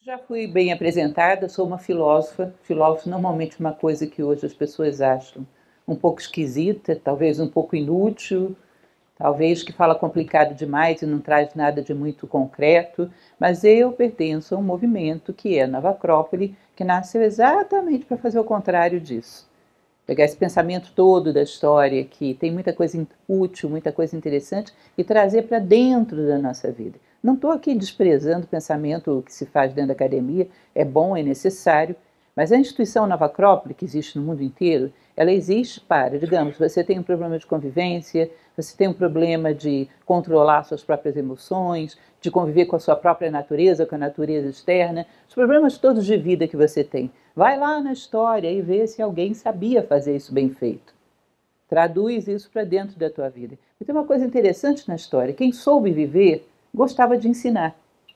Já fui bem apresentada, sou uma filósofa. Filósofo normalmente é uma coisa que hoje as pessoas acham um pouco esquisita, talvez um pouco inútil, talvez que fala complicado demais e não traz nada de muito concreto, mas eu pertenço a um movimento que é a Nova Acrópole, que nasceu exatamente para fazer o contrário disso. Pegar esse pensamento todo da história, que tem muita coisa útil, muita coisa interessante, e trazer para dentro da nossa vida. Não estou aqui desprezando o pensamento que se faz dentro da academia, é bom, é necessário, mas a instituição Nova Acrópole, que existe no mundo inteiro, ela existe para, digamos, você tem um problema de convivência, você tem um problema de controlar suas próprias emoções, de conviver com a sua própria natureza, com a natureza externa, os problemas todos de vida que você tem. Vai lá na história e vê se alguém sabia fazer isso bem feito. Traduz isso para dentro da tua vida. E tem uma coisa interessante na história, quem soube viver gostava de ensinar.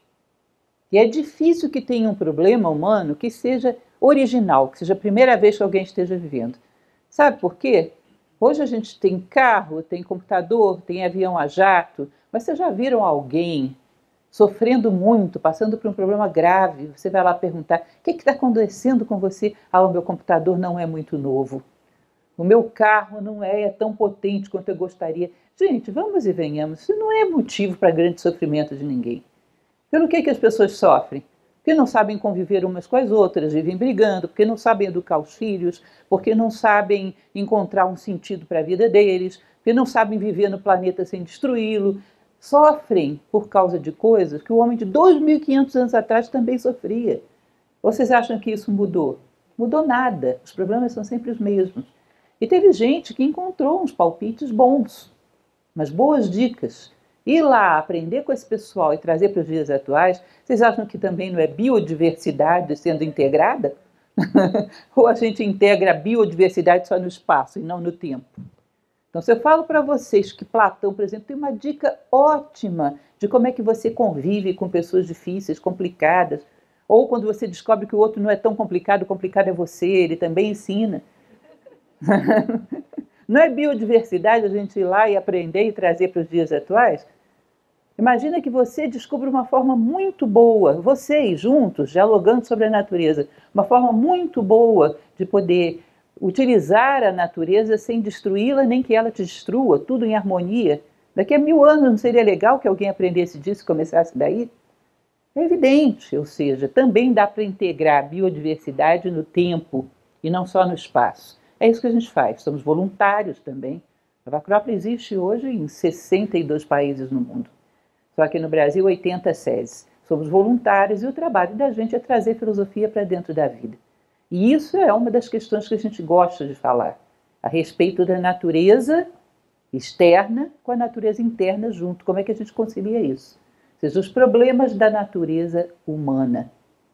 E é difícil que tenha um problema humano que seja original, que seja a primeira vez que alguém esteja vivendo. Sabe por quê? Hoje a gente tem carro, tem computador, tem avião a jato, mas vocês já viram alguém sofrendo muito, passando por um problema grave? Você vai lá perguntar, o que está acontecendo com você? Ah, o meu computador não é muito novo. O meu carro não é tão potente quanto eu gostaria. Gente, vamos e venhamos, isso não é motivo para grande sofrimento de ninguém. Pelo que as pessoas sofrem? Porque não sabem conviver umas com as outras, vivem brigando, porque não sabem educar os filhos, porque não sabem encontrar um sentido para a vida deles, porque não sabem viver no planeta sem destruí-lo. Sofrem por causa de coisas que o homem de 2.500 anos atrás também sofria. Vocês acham que isso mudou? Mudou nada, os problemas são sempre os mesmos. E teve gente que encontrou uns palpites bons, umas boas dicas. Ir lá aprender com esse pessoal e trazer para os dias atuais, vocês acham que também não é biodiversidade sendo integrada? Ou a gente integra a biodiversidade só no espaço e não no tempo? Então, se eu falo para vocês que Platão, por exemplo, tem uma dica ótima de como é que você convive com pessoas difíceis, complicadas, ou quando você descobre que o outro não é tão complicado, complicado é você, ele também ensina. Não é biodiversidade a gente ir lá e aprender e trazer para os dias atuais? Imagina que você descubra uma forma muito boa, vocês juntos, dialogando sobre a natureza, uma forma muito boa de poder utilizar a natureza sem destruí-la, nem que ela te destrua, tudo em harmonia. Daqui a 1000 anos não seria legal que alguém aprendesse disso e começasse daí? É evidente, ou seja, também dá para integrar a biodiversidade no tempo e não só no espaço. É isso que a gente faz, somos voluntários também. A Nova Acrópole existe hoje em 62 países no mundo. Só que no Brasil, 80 sedes. Somos voluntários e o trabalho da gente é trazer filosofia para dentro da vida. E isso é uma das questões que a gente gosta de falar, a respeito da natureza externa com a natureza interna junto. Como é que a gente concilia isso? Ou seja, os problemas da natureza humana.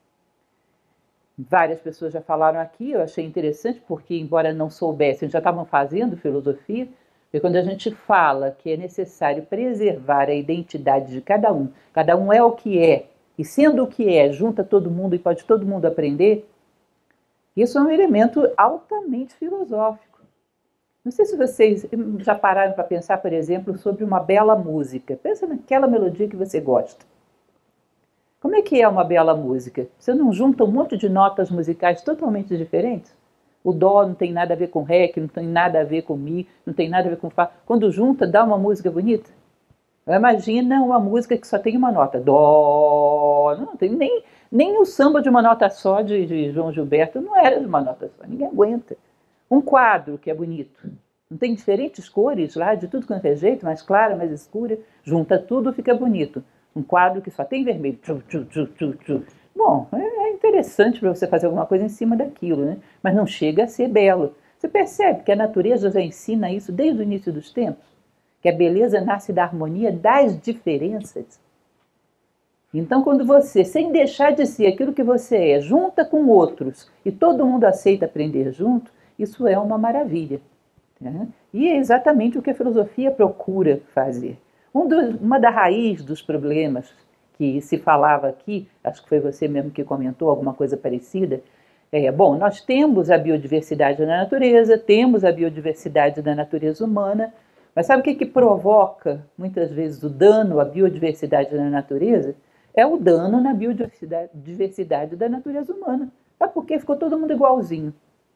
Várias pessoas já falaram aqui, eu achei interessante, porque embora não soubessem, já estavam fazendo filosofia, e quando a gente fala que é necessário preservar a identidade de cada um é o que é, e sendo o que é, junta todo mundo e pode todo mundo aprender, isso é um elemento altamente filosófico. Não sei se vocês já pararam para pensar, por exemplo, sobre uma bela música. Pensa naquela melodia que você gosta. Como é que é uma bela música? Você não junta um monte de notas musicais totalmente diferentes? O dó não tem nada a ver com ré, que não tem nada a ver com mi, não tem nada a ver com fá. Quando junta, dá uma música bonita. Imagina uma música que só tem uma nota. Dó. Não tem nem o samba de uma nota só de João Gilberto não era de uma nota só. Ninguém aguenta. Um quadro que é bonito. Não tem diferentes cores lá, de tudo quanto é jeito, mais clara, mais escura. Junta tudo, fica bonito. Um quadro que só tem vermelho. Bom, é interessante para você fazer alguma coisa em cima daquilo, né? Mas não chega a ser belo. Você percebe que a natureza já ensina isso desde o início dos tempos? Que a beleza nasce da harmonia das diferenças. Então, quando você, sem deixar de ser aquilo que você é, junta com outros e todo mundo aceita aprender junto, isso é uma maravilha. Né? E é exatamente o que a filosofia procura fazer. Uma da raiz dos problemas que se falava aqui, acho que foi você mesmo que comentou alguma coisa parecida, bom, nós temos a biodiversidade na natureza, temos a biodiversidade da natureza humana, mas sabe o que provoca, muitas vezes, o dano à biodiversidade na natureza? é o dano na biodiversidade da natureza humana. Mas por que ficou todo mundo igualzinho?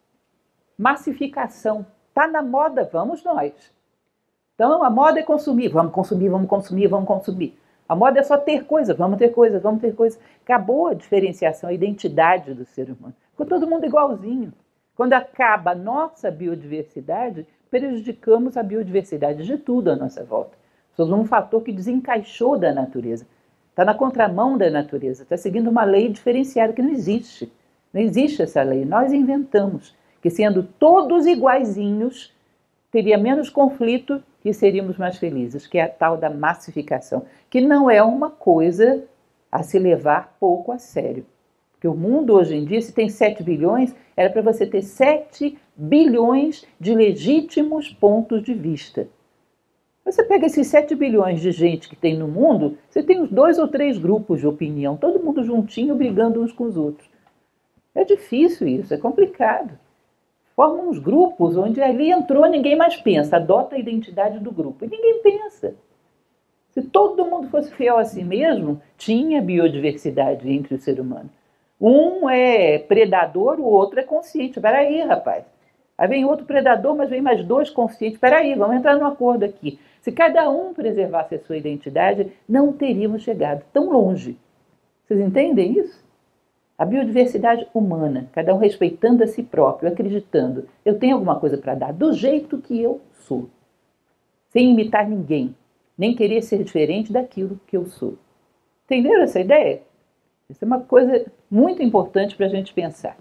Massificação. Está na moda, vamos nós. Então a moda é consumir, vamos consumir, vamos consumir, vamos consumir. A moda é só ter coisa, vamos ter coisa, vamos ter coisa. Acabou a diferenciação, a identidade do ser humano. Ficou todo mundo igualzinho. Quando acaba a nossa biodiversidade, prejudicamos a biodiversidade de tudo à nossa volta. Somos um fator que desencaixou da natureza. Está na contramão da natureza, está seguindo uma lei diferenciada que não existe. Não existe essa lei, nós inventamos. Que sendo todos iguaizinhos, teria menos conflito e seríamos mais felizes, que é a tal da massificação, que não é uma coisa a se levar pouco a sério. Porque o mundo hoje em dia, se tem 7 bilhões, era para você ter 7 bilhões de legítimos pontos de vista. Você pega esses 7 bilhões de gente que tem no mundo, você tem uns 2 ou 3 grupos de opinião, todo mundo juntinho, brigando uns com os outros. É difícil isso, é complicado. Formam uns grupos onde ali entrou, ninguém mais pensa, adota a identidade do grupo. E ninguém pensa. Se todo mundo fosse fiel a si mesmo, tinha biodiversidade entre o ser humano. Um é predador, o outro é consciente. Espera aí, rapaz. Aí vem outro predador, mas vem mais 2 conscientes. Espera aí, vamos entrar num acordo aqui. Se cada um preservasse a sua identidade, não teríamos chegado tão longe. Vocês entendem isso? A biodiversidade humana, cada um respeitando a si próprio, acreditando, eu tenho alguma coisa para dar do jeito que eu sou, sem imitar ninguém, nem querer ser diferente daquilo que eu sou. Entenderam essa ideia? Isso é uma coisa muito importante para a gente pensar.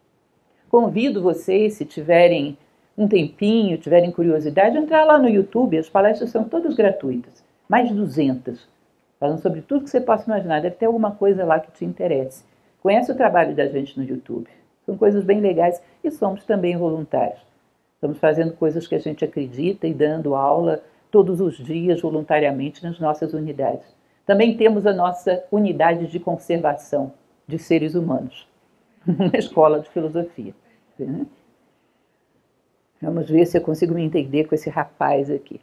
Convido vocês, se tiverem um tempinho, tiverem curiosidade, a entrar lá no YouTube, as palestras são todas gratuitas, mais de 200, falando sobre tudo que você possa imaginar, deve ter alguma coisa lá que te interesse. Conhece o trabalho da gente no YouTube. São coisas bem legais e somos também voluntários. Estamos fazendo coisas que a gente acredita e dando aula todos os dias voluntariamente nas nossas unidades. Também temos a nossa unidade de conservação de seres humanos, uma escola de filosofia. Vamos ver se eu consigo me entender com esse rapaz aqui.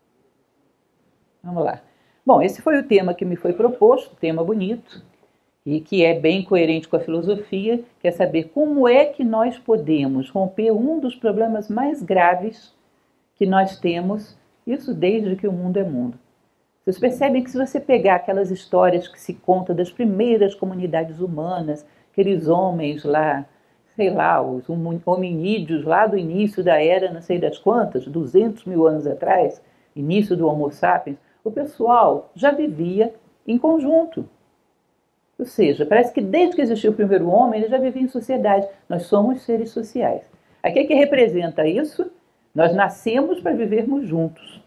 Vamos lá. Bom, esse foi o tema que me foi proposto, tema bonito, e que é bem coerente com a filosofia, que é saber como é que nós podemos romper um dos problemas mais graves que nós temos, isso desde que o mundo é mundo. Vocês percebem que se você pegar aquelas histórias que se contam das primeiras comunidades humanas, aqueles homens lá, sei lá, os hominídeos lá do início da era, não sei das quantas, 200 mil anos atrás, início do Homo sapiens, o pessoal já vivia em conjunto. Ou seja, parece que desde que existiu o primeiro homem, ele já vivia em sociedade. Nós somos seres sociais. Aqui que representa isso? Nós nascemos para vivermos juntos.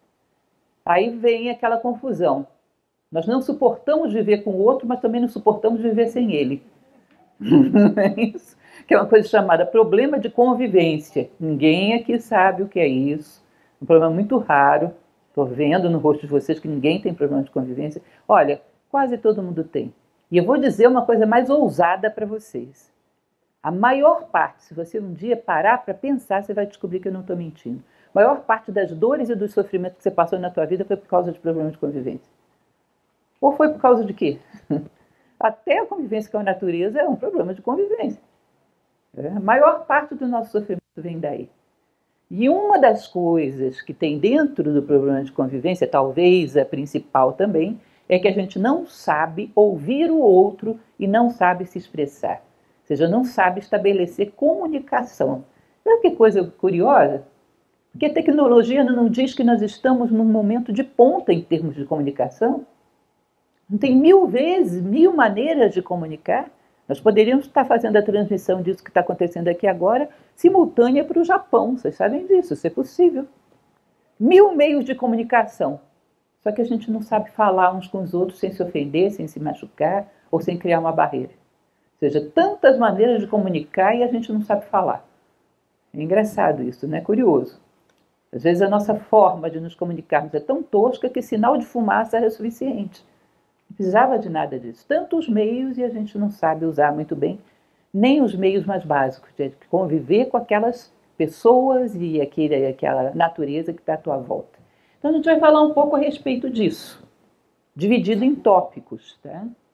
Aí vem aquela confusão. Nós não suportamos viver com o outro, mas também não suportamos viver sem ele. Não é isso? Que é uma coisa chamada problema de convivência. Ninguém aqui sabe o que é isso. Um problema muito raro. Estou vendo no rosto de vocês que ninguém tem problema de convivência. Olha, quase todo mundo tem. E eu vou dizer uma coisa mais ousada para vocês. A maior parte, se você um dia parar para pensar, você vai descobrir que eu não estou mentindo. A maior parte das dores e dos sofrimentos que você passou na tua vida foi por causa de problemas de convivência. Ou foi por causa de quê? Até a convivência com a natureza é um problema de convivência. A maior parte do nosso sofrimento vem daí. E uma das coisas que tem dentro do problema de convivência, talvez a principal também, é que a gente não sabe ouvir o outro e não sabe se expressar. Ou seja, não sabe estabelecer comunicação. Sabe que coisa curiosa? Porque a tecnologia não diz que nós estamos num momento de ponta em termos de comunicação. Não tem 1000 vezes, 1000 maneiras de comunicar. Nós poderíamos estar fazendo a transmissão disso que está acontecendo aqui agora, simultânea para o Japão. Vocês sabem disso, isso é possível. 1000 meios de comunicação. Só que a gente não sabe falar uns com os outros sem se ofender, sem se machucar ou sem criar uma barreira. Ou seja, tantas maneiras de comunicar e a gente não sabe falar. É engraçado isso, não é curioso? Às vezes a nossa forma de nos comunicarmos é tão tosca que sinal de fumaça era suficiente. Não precisava de nada disso. Tantos meios e a gente não sabe usar muito bem, nem os meios mais básicos, de conviver com aquelas pessoas e aquela natureza que está à tua volta. Então a gente vai falar um pouco a respeito disso, dividido em tópicos, tá?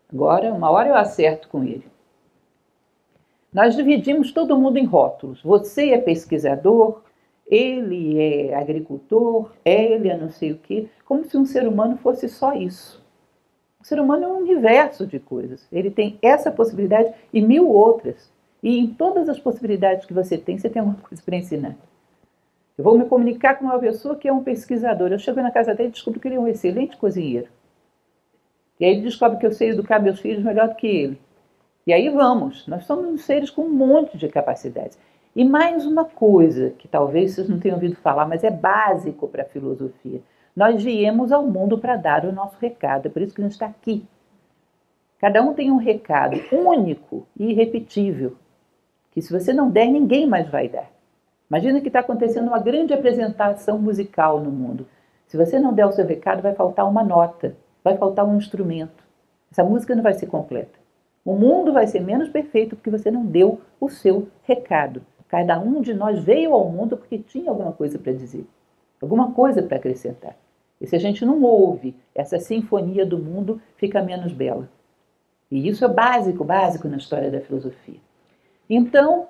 Agora, uma hora eu acerto com ele. Nós dividimos todo mundo em rótulos. Você é pesquisador, ele é agricultor, ele é não sei o quê, como se um ser humano fosse só isso. O ser humano é um universo de coisas. Ele tem essa possibilidade e 1000 outras. E em todas as possibilidades que você tem alguma coisa para ensinar. Eu vou me comunicar com uma pessoa que é um pesquisador. Eu chego na casa dele e descubro que ele é um excelente cozinheiro. E aí ele descobre que eu sei educar meus filhos melhor do que ele. E aí vamos. Nós somos seres com um monte de capacidades. E mais uma coisa, que talvez vocês não tenham ouvido falar, mas é básico para a filosofia. Nós viemos ao mundo para dar o nosso recado. É por isso que a gente está aqui. Cada um tem um recado único e irrepetível. Que se você não der, ninguém mais vai dar. Imagina que está acontecendo uma grande apresentação musical no mundo. Se você não der o seu recado, vai faltar uma nota, vai faltar um instrumento. Essa música não vai ser completa. O mundo vai ser menos perfeito porque você não deu o seu recado. Cada um de nós veio ao mundo porque tinha alguma coisa para dizer, alguma coisa para acrescentar. E se a gente não ouve essa sinfonia do mundo, fica menos bela. E isso é básico na história da filosofia. Então,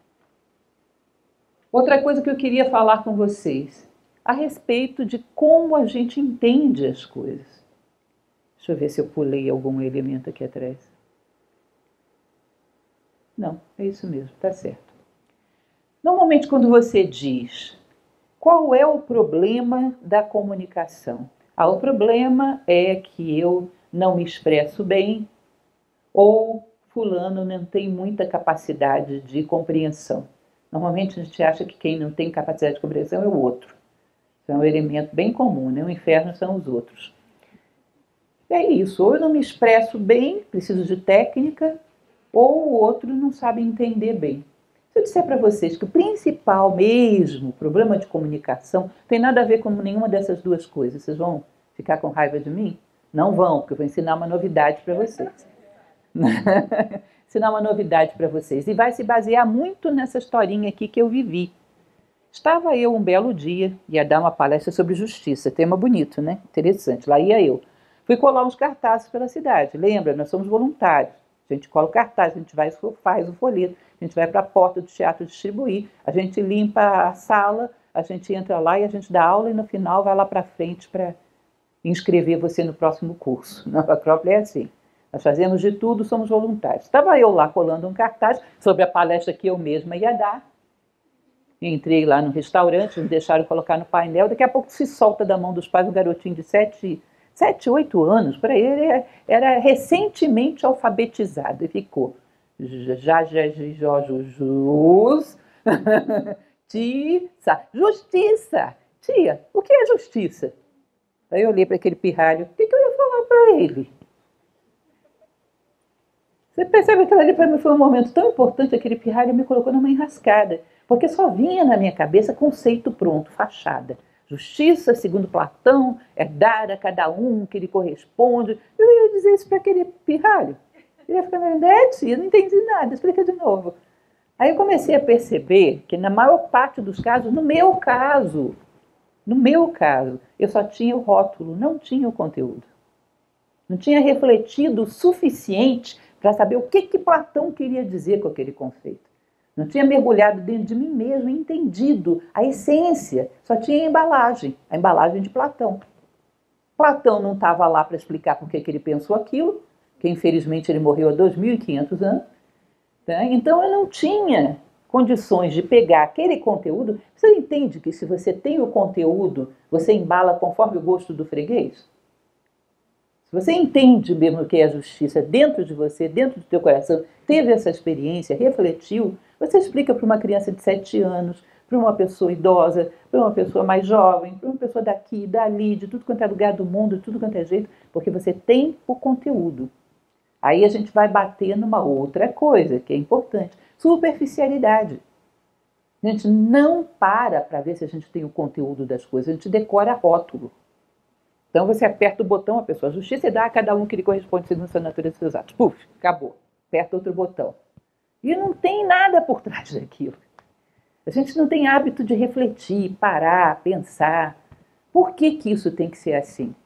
outra coisa que eu queria falar com vocês, a respeito de como a gente entende as coisas. Deixa eu ver se eu pulei algum elemento aqui atrás. Não, é isso mesmo, tá certo. Normalmente quando você diz qual é o problema da comunicação? O problema é que eu não me expresso bem ou fulano não tem muita capacidade de compreensão. Normalmente a gente acha que quem não tem capacidade de compreensão é o outro. Isso é um elemento bem comum, né? O inferno são os outros. É isso, ou eu não me expresso bem, preciso de técnica, ou o outro não sabe entender bem. Se eu disser para vocês que o principal mesmo problema de comunicação não tem nada a ver com nenhuma dessas duas coisas, vocês vão ficar com raiva de mim? Não vão, porque eu vou ensinar uma novidade para vocês. Ensinar uma novidade para vocês. E vai se basear muito nessa historinha aqui que eu vivi. Estava eu um belo dia, ia dar uma palestra sobre justiça, tema bonito, né? Interessante. Lá ia eu. Fui colar uns cartazes pela cidade. Lembra, nós somos voluntários. A gente cola o cartaz, a gente vai faz o folheto, a gente vai para a porta do teatro distribuir, a gente limpa a sala, a gente entra lá e a gente dá aula e no final vai lá para frente para inscrever você no próximo curso. Na Acrópole é assim. Nós fazemos de tudo, somos voluntários. Estava eu lá colando um cartaz sobre a palestra que eu mesma ia dar. Entrei lá no restaurante, me deixaram colocar no painel. Daqui a pouco se solta da mão dos pais um garotinho de 7, 8 anos. Para ele era recentemente alfabetizado e ficou justiça. Tia, o que é justiça? Aí eu olhei para aquele pirralho. O que eu ia falar para ele? Você percebe que aquilo ali para mim foi um momento tão importante, aquele pirralho me colocou numa enrascada, porque só vinha na minha cabeça conceito pronto, fachada. Justiça, segundo Platão, é dar a cada um que lhe corresponde. Eu ia dizer isso para aquele pirralho. Ele ia ficar me eu não entendi nada, explica de novo. Aí eu comecei a perceber que na maior parte dos casos, no meu caso, eu só tinha o rótulo, não tinha o conteúdo. Não tinha refletido o suficiente para saber o que Platão queria dizer com aquele conceito. Não tinha mergulhado dentro de mim mesmo e entendido a essência. Só tinha a embalagem de Platão. Platão não estava lá para explicar por que ele pensou aquilo, que infelizmente ele morreu há 2.500 anos. Tá? Então eu não tinha condições de pegar aquele conteúdo. Você entende que se você tem o conteúdo, você embala conforme o gosto do freguês? Se você entende mesmo o que é a justiça dentro de você, dentro do teu coração, teve essa experiência, refletiu, você explica para uma criança de 7 anos, para uma pessoa idosa, para uma pessoa mais jovem, para uma pessoa daqui, dali, de tudo quanto é lugar do mundo, de tudo quanto é jeito, porque você tem o conteúdo. Aí a gente vai bater numa outra coisa que é importante, superficialidade. A gente não para ver se a gente tem o conteúdo das coisas, a gente decora rótulo. Então você aperta o botão, a pessoa justiça e dá a cada um que lhe corresponde segundo sua natureza e seus atos. Puf, acabou. Aperta outro botão. E não tem nada por trás daquilo. A gente não tem hábito de refletir, parar, pensar. Por que isso tem que ser assim?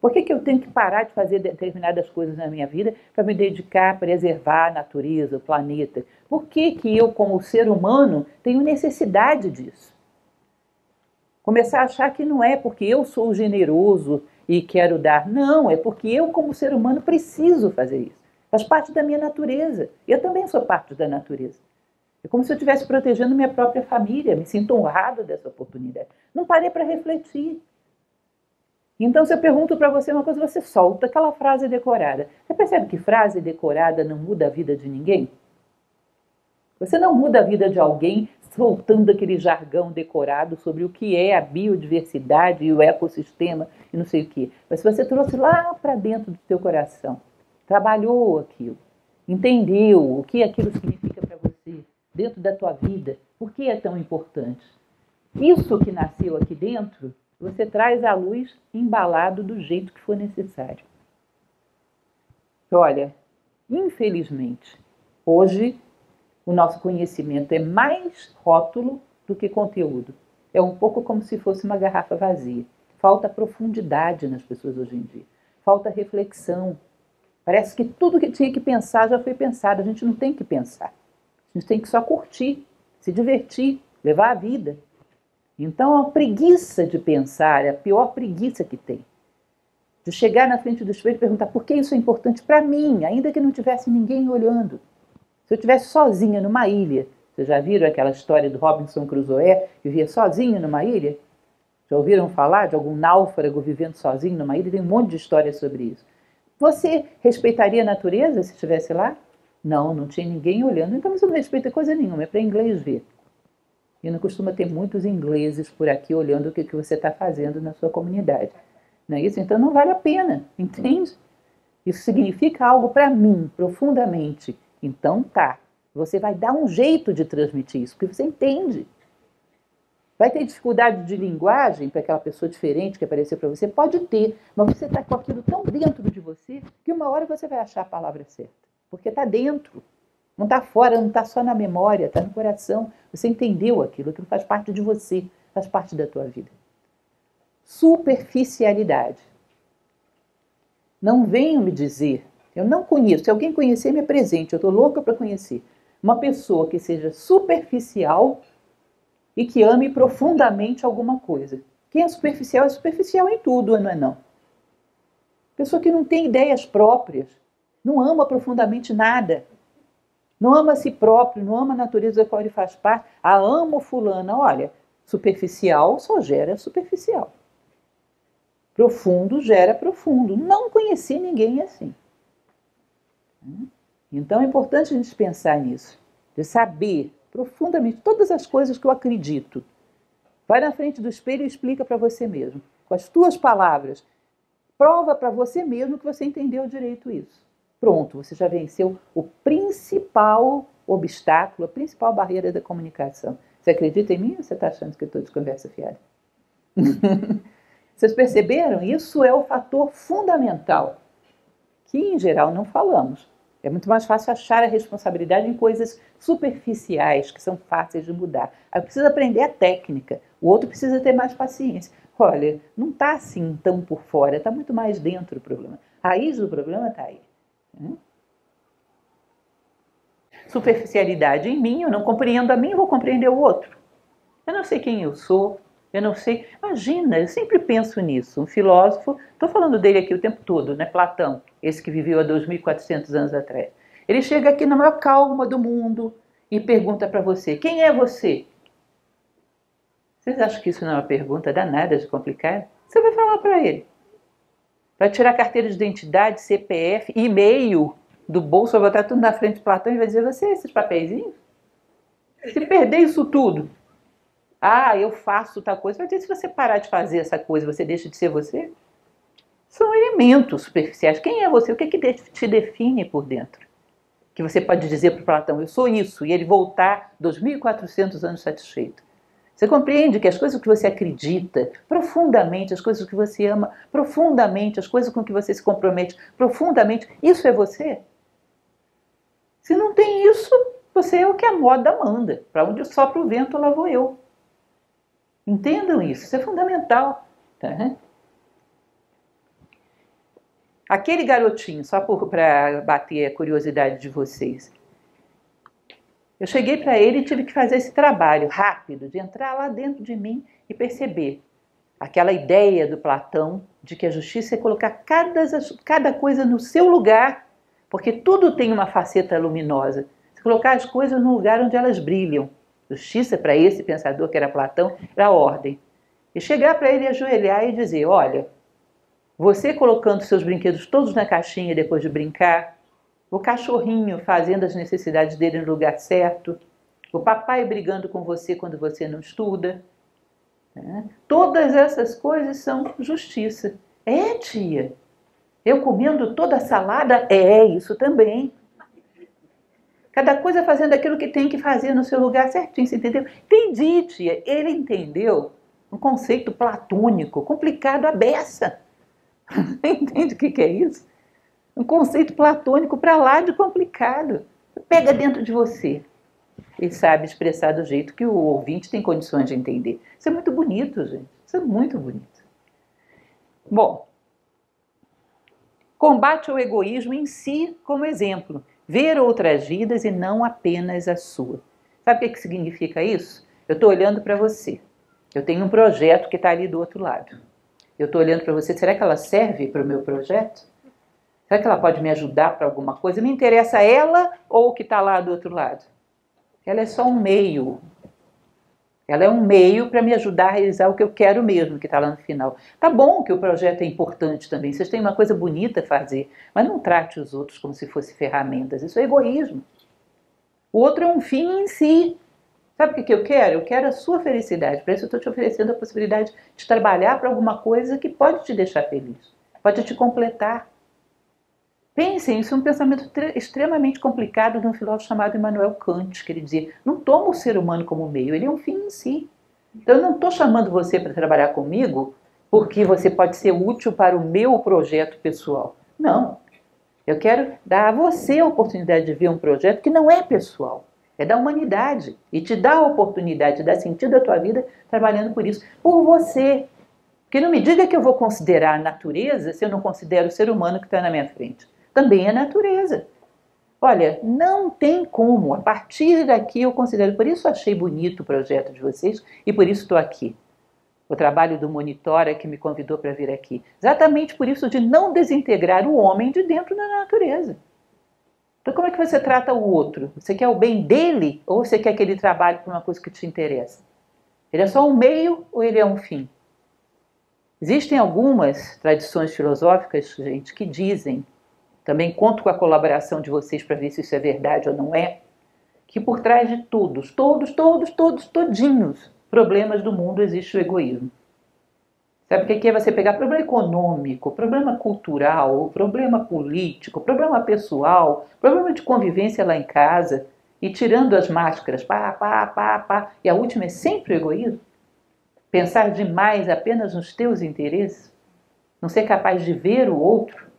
Por que eu tenho que parar de fazer determinadas coisas na minha vida para me dedicar a preservar a natureza, o planeta? Por que eu, como ser humano, tenho necessidade disso? Começar a achar que não é porque eu sou generoso e quero dar. Não, é porque eu, como ser humano, preciso fazer isso. Faz parte da minha natureza. Eu também sou parte da natureza. É como se eu estivesse protegendo minha própria família. Me sinto honrado dessa oportunidade. Não parei para refletir. Então, se eu pergunto para você uma coisa, você solta aquela frase decorada. Você percebe que frase decorada não muda a vida de ninguém? Você não muda a vida de alguém soltando aquele jargão decorado sobre o que é a biodiversidade e o ecossistema e não sei o quê. Mas se você trouxe lá para dentro do seu coração, trabalhou aquilo, entendeu o que aquilo significa para você, dentro da tua vida, por que é tão importante? Isso que nasceu aqui dentro, você traz à luz embalado do jeito que for necessário. Olha, infelizmente, hoje o nosso conhecimento é mais rótulo do que conteúdo. É um pouco como se fosse uma garrafa vazia. Falta profundidade nas pessoas hoje em dia. Falta reflexão. Parece que tudo que tinha que pensar já foi pensado. A gente não tem que pensar. A gente tem que só curtir, se divertir, levar a vida. Então, a preguiça de pensar é a pior preguiça que tem. De chegar na frente do espelho e perguntar por que isso é importante para mim, ainda que não tivesse ninguém olhando. Se eu estivesse sozinha numa ilha, vocês já viram aquela história do Robinson Crusoe, que vivia sozinho numa ilha? Já ouviram falar de algum náufrago vivendo sozinho numa ilha? Tem um monte de histórias sobre isso. Você respeitaria a natureza se estivesse lá? Não, não tinha ninguém olhando. Então você não respeita coisa nenhuma, é para inglês ver. E não costuma ter muitos ingleses por aqui olhando o que você está fazendo na sua comunidade. Não é isso? Então não vale a pena, entende? Isso significa algo para mim, profundamente. Então tá, você vai dar um jeito de transmitir isso, porque você entende. Vai ter dificuldade de linguagem para aquela pessoa diferente que apareceu para você? Pode ter, mas você está com aquilo tão dentro de você que uma hora você vai achar a palavra certa. Porque está dentro, não está fora, não está só na memória, está no coração. Você entendeu aquilo faz parte de você, faz parte da tua vida. Superficialidade. Não venham me dizer, eu não conheço, se alguém conhecer, me apresente, eu estou louca para conhecer. Uma pessoa que seja superficial e que ame profundamente alguma coisa. Quem é superficial em tudo, não é não? Pessoa que não tem ideias próprias, não ama profundamente nada, não ama a si próprio, não ama a natureza da qual ele faz parte. Amo fulana, olha, superficial só gera superficial. Profundo gera profundo. Não conheci ninguém assim. Então é importante a gente pensar nisso, de saber profundamente todas as coisas que eu acredito. Vai na frente do espelho e explica para você mesmo, com as tuas palavras. Prova para você mesmo que você entendeu direito isso. Pronto, você já venceu o principal obstáculo, a principal barreira da comunicação. Você acredita em mim ou você está achando que eu estou de conversa fiada? Vocês perceberam? Isso é o fator fundamental, que em geral não falamos. É muito mais fácil achar a responsabilidade em coisas superficiais, que são fáceis de mudar. Aí precisa aprender a técnica, o outro precisa ter mais paciência. Olha, não está assim tão por fora, está muito mais dentro do problema. A raiz do problema está aí. Superficialidade em mim, eu não compreendo a mim, eu vou compreender o outro. Eu não sei quem eu sou, eu não sei. Imagina, eu sempre penso nisso. Um filósofo, estou falando dele aqui o tempo todo, né? Platão, esse que viveu há 2.400 anos atrás. Ele chega aqui na maior calma do mundo e pergunta para você: quem é você? Vocês acham que isso não é uma pergunta danada de complicada? Você vai falar para ele. Vai tirar carteira de identidade, CPF, e-mail do bolso, vai botar tudo na frente de Platão e vai dizer: você, esses papeizinhos? Se perder isso tudo, eu faço tal coisa, vai dizer: se você parar de fazer essa coisa, você deixa de ser você? São elementos superficiais. Quem é você? O que te define por dentro? Que você pode dizer para Platão: eu sou isso, e ele voltar 2.400 anos satisfeito. Você compreende que as coisas que você acredita profundamente, as coisas que você ama profundamente, as coisas com que você se compromete profundamente, isso é você? Se não tem isso, você é o que a moda manda. Para onde sopra o vento, lá vou eu. Entendam isso, isso é fundamental. Tá? Aquele garotinho, só para bater a curiosidade de vocês. Eu cheguei para ele e tive que fazer esse trabalho rápido, de entrar lá dentro de mim e perceber aquela ideia do Platão de que a justiça é colocar cada coisa no seu lugar, porque tudo tem uma faceta luminosa. Se colocar as coisas no lugar onde elas brilham. Justiça, para esse pensador que era Platão, era a ordem. E chegar para ele, ajoelhar e dizer, olha, você colocando seus brinquedos todos na caixinha depois de brincar, o cachorrinho fazendo as necessidades dele no lugar certo, o papai brigando com você quando você não estuda, né? Todas essas coisas são justiça. É, tia, eu comendo toda a salada? É, isso também. Cada coisa fazendo aquilo que tem que fazer no seu lugar certinho, você entendeu? Entendi, tia. Ele entendeu um conceito platônico, complicado à beça. Entende o que é isso? Um conceito platônico para lá de complicado. Pega dentro de você e sabe expressar do jeito que o ouvinte tem condições de entender. Isso é muito bonito, gente. Isso é muito bonito. Bom, combate ao egoísmo em si como exemplo. Ver outras vidas e não apenas a sua. Sabe o que significa isso? Eu estou olhando para você. Eu tenho um projeto que está ali do outro lado. Eu estou olhando para você. Será que ela serve para o meu projeto? Será que ela pode me ajudar para alguma coisa? Me interessa ela ou o que está lá do outro lado? Ela é só um meio. Ela é um meio para me ajudar a realizar o que eu quero mesmo, que está lá no final. Tá bom que o projeto é importante também. Vocês têm uma coisa bonita a fazer, mas não trate os outros como se fossem ferramentas. Isso é egoísmo. O outro é um fim em si. Sabe o que eu quero? Eu quero a sua felicidade. Para isso eu estou te oferecendo a possibilidade de trabalhar para alguma coisa que pode te deixar feliz. Pode te completar. Pensem, isso é um pensamento extremamente complicado de um filósofo chamado Immanuel Kant, que ele dizia, não toma o ser humano como meio, ele é um fim em si. Então eu não estou chamando você para trabalhar comigo porque você pode ser útil para o meu projeto pessoal. Não. Eu quero dar a você a oportunidade de ver um projeto que não é pessoal, é da humanidade. E te dá a oportunidade de dar sentido à tua vida trabalhando por isso, por você. Porque não me diga que eu vou considerar a natureza se eu não considero o ser humano que está na minha frente. Também é natureza. Olha, não tem como. A partir daqui eu considero. Por isso achei bonito o projeto de vocês e por isso estou aqui. O trabalho do Monitora que me convidou para vir aqui. Exatamente por isso de não desintegrar o homem de dentro da natureza. Então como é que você trata o outro? Você quer o bem dele ou você quer que ele trabalhe por uma coisa que te interessa? Ele é só um meio ou ele é um fim? Existem algumas tradições filosóficas, gente, que dizem, também conto com a colaboração de vocês para ver se isso é verdade ou não é, que por trás de todinhos problemas do mundo existe o egoísmo. Sabe o que é você pegar problema econômico, problema cultural, problema político, problema pessoal, problema de convivência lá em casa, e tirando as máscaras, e a última é sempre o egoísmo? Pensar demais apenas nos teus interesses? Não ser capaz de ver o outro?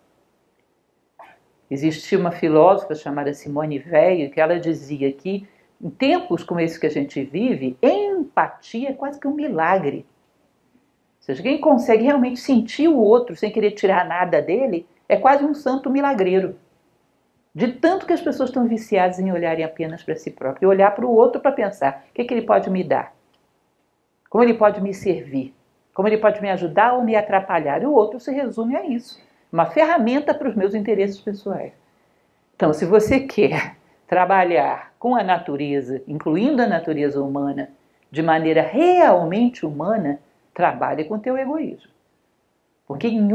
Existia uma filósofa chamada Simone Weil que ela dizia que em tempos como esse que a gente vive, empatia é quase que um milagre. Ou seja, quem consegue realmente sentir o outro sem querer tirar nada dele é quase um santo milagreiro. De tanto que as pessoas estão viciadas em olharem apenas para si próprio e olhar para o outro para pensar o que ele pode me dar, como ele pode me servir, como ele pode me ajudar ou me atrapalhar. E o outro se resume a isso. Uma ferramenta para os meus interesses pessoais. Então, se você quer trabalhar com a natureza, incluindo a natureza humana, de maneira realmente humana, trabalhe com o teu egoísmo. Porque em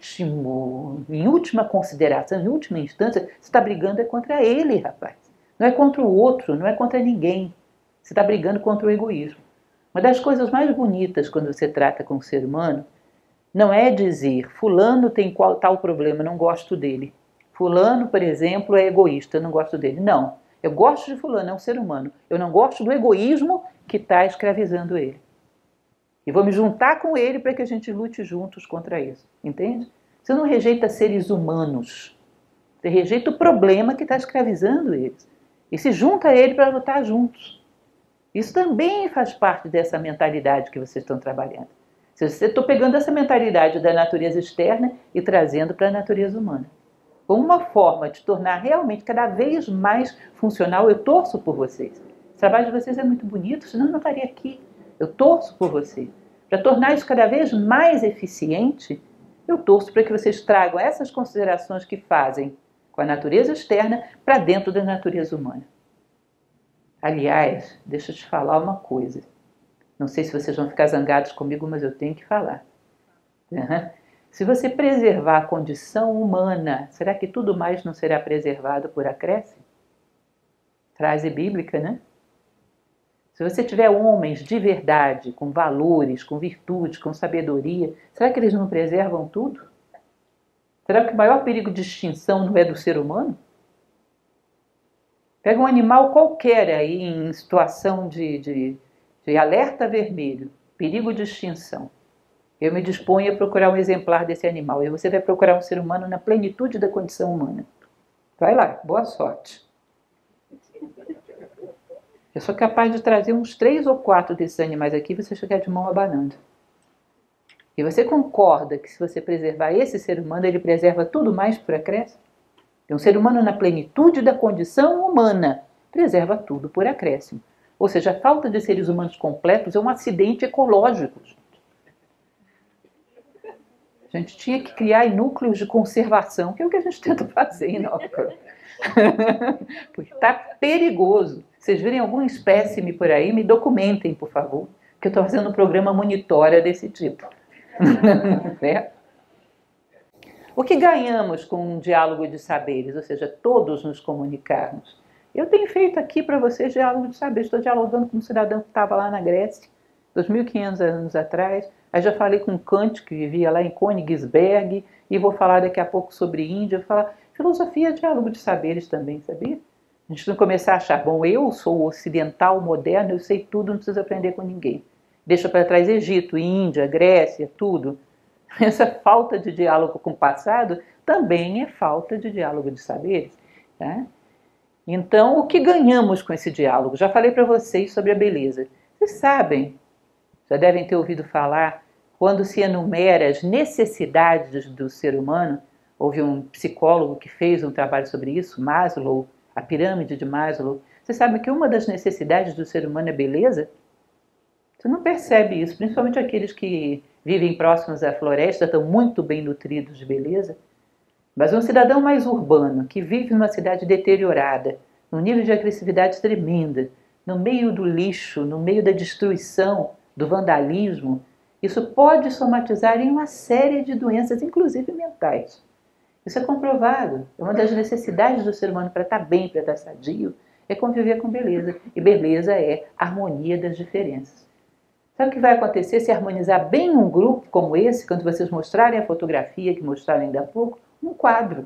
última consideração, em última instância, você está brigando contra ele, rapaz. Não é contra o outro, não é contra ninguém. Você está brigando contra o egoísmo. Uma das coisas mais bonitas quando você trata com o ser humano não é dizer, fulano tem tal problema, não gosto dele. Fulano, por exemplo, é egoísta, não gosto dele. Não, eu gosto de fulano, é um ser humano. Eu não gosto do egoísmo que está escravizando ele. E vou me juntar com ele para que a gente lute juntos contra isso. Entende? Você não rejeita seres humanos. Você rejeita o problema que está escravizando eles. E se junta a ele para lutar juntos. Isso também faz parte dessa mentalidade que vocês estão trabalhando. Eu estou pegando essa mentalidade da natureza externa e trazendo para a natureza humana. Como uma forma de tornar realmente cada vez mais funcional, eu torço por vocês. O trabalho de vocês é muito bonito, senão eu não estaria aqui. Eu torço por vocês. Para tornar isso cada vez mais eficiente, eu torço para que vocês tragam essas considerações que fazem com a natureza externa para dentro da natureza humana. Aliás, deixa eu te falar uma coisa. Não sei se vocês vão ficar zangados comigo, mas eu tenho que falar. Se você preservar a condição humana, será que tudo mais não será preservado por acréscimo? Frase bíblica, né? Se você tiver homens de verdade, com valores, com virtude, com sabedoria, será que eles não preservam tudo? Será que o maior perigo de extinção não é do ser humano? Pega um animal qualquer aí em situação de alerta vermelho, perigo de extinção. Eu me disponho a procurar um exemplar desse animal. E você vai procurar um ser humano na plenitude da condição humana. Vai lá, boa sorte. Eu sou capaz de trazer uns 3 ou 4 desses animais aqui e você chegar de mão abanando. E você concorda que se você preservar esse ser humano, ele preserva tudo mais por acréscimo? Um ser humano na plenitude da condição humana preserva tudo por acréscimo. Ou seja, a falta de seres humanos completos é um acidente ecológico. A gente tinha que criar núcleos de conservação, que é o que a gente tenta fazer, não? Porque está perigoso. Vocês virem algum espécime por aí, me documentem, por favor, que eu estou fazendo um programa monitora desse tipo. Né? O que ganhamos com um diálogo de saberes, ou seja, todos nos comunicarmos? Eu tenho feito aqui para vocês diálogo de saberes, estou dialogando com um cidadão que estava lá na Grécia, 2.500 anos atrás, aí já falei com Kant, que vivia lá em Königsberg, e vou falar daqui a pouco sobre Índia, vou falar filosofia é diálogo de saberes também, sabia? A gente não começar a achar, bom, eu sou ocidental, moderno, eu sei tudo, não preciso aprender com ninguém. Deixa para trás Egito, Índia, Grécia, tudo. Essa falta de diálogo com o passado também é falta de diálogo de saberes. Tá? Então, o que ganhamos com esse diálogo? Já falei para vocês sobre a beleza. Vocês sabem, já devem ter ouvido falar, quando se enumera as necessidades do ser humano, houve um psicólogo que fez um trabalho sobre isso, Maslow, a pirâmide de Maslow. Vocês sabem que uma das necessidades do ser humano é beleza? Você não percebe isso, principalmente aqueles que vivem próximos à floresta, estão muito bem nutridos de beleza. Mas um cidadão mais urbano, que vive numa cidade deteriorada, num nível de agressividade tremenda, no meio do lixo, no meio da destruição, do vandalismo, isso pode somatizar em uma série de doenças, inclusive mentais. Isso é comprovado. É uma das necessidades do ser humano para estar bem, para estar sadio, é conviver com beleza. E beleza é a harmonia das diferenças. Sabe o que vai acontecer se harmonizar bem um grupo como esse, quando vocês mostrarem a fotografia que mostraram ainda há pouco? Um quadro.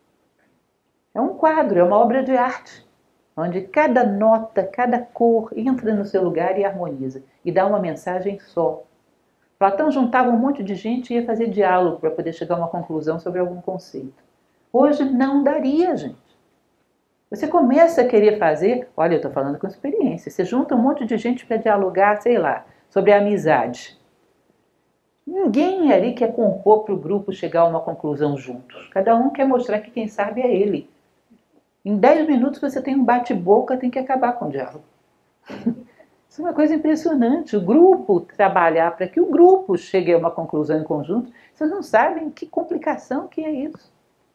É um quadro, é uma obra de arte, onde cada nota, cada cor entra no seu lugar e harmoniza, e dá uma mensagem só. Platão juntava um monte de gente e ia fazer diálogo para poder chegar a uma conclusão sobre algum conceito. Hoje não daria, gente. Você começa a querer fazer, olha, eu estou falando com experiência, você junta um monte de gente para dialogar, sei lá, sobre a amizade. Ninguém ali quer compor para o grupo chegar a uma conclusão juntos. Cada um quer mostrar que quem sabe é ele. Em 10 minutos você tem um bate-boca, tem que acabar com o diálogo. Isso é uma coisa impressionante. O grupo trabalhar para que o grupo chegue a uma conclusão em conjunto, vocês não sabem que complicação que é isso.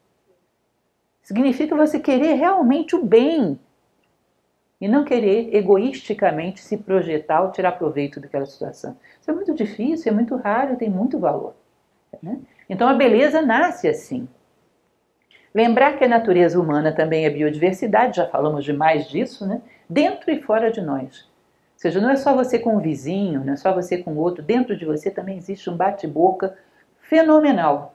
Significa você querer realmente o bem e não querer egoisticamente se projetar ou tirar proveito daquela situação. Isso é muito difícil, é muito raro, tem muito valor. Né? Então a beleza nasce assim. Lembrar que a natureza humana também é biodiversidade, já falamos demais disso, né? Dentro e fora de nós. Ou seja, não é só você com o vizinho, não é só você com o outro, dentro de você também existe um bate-boca fenomenal.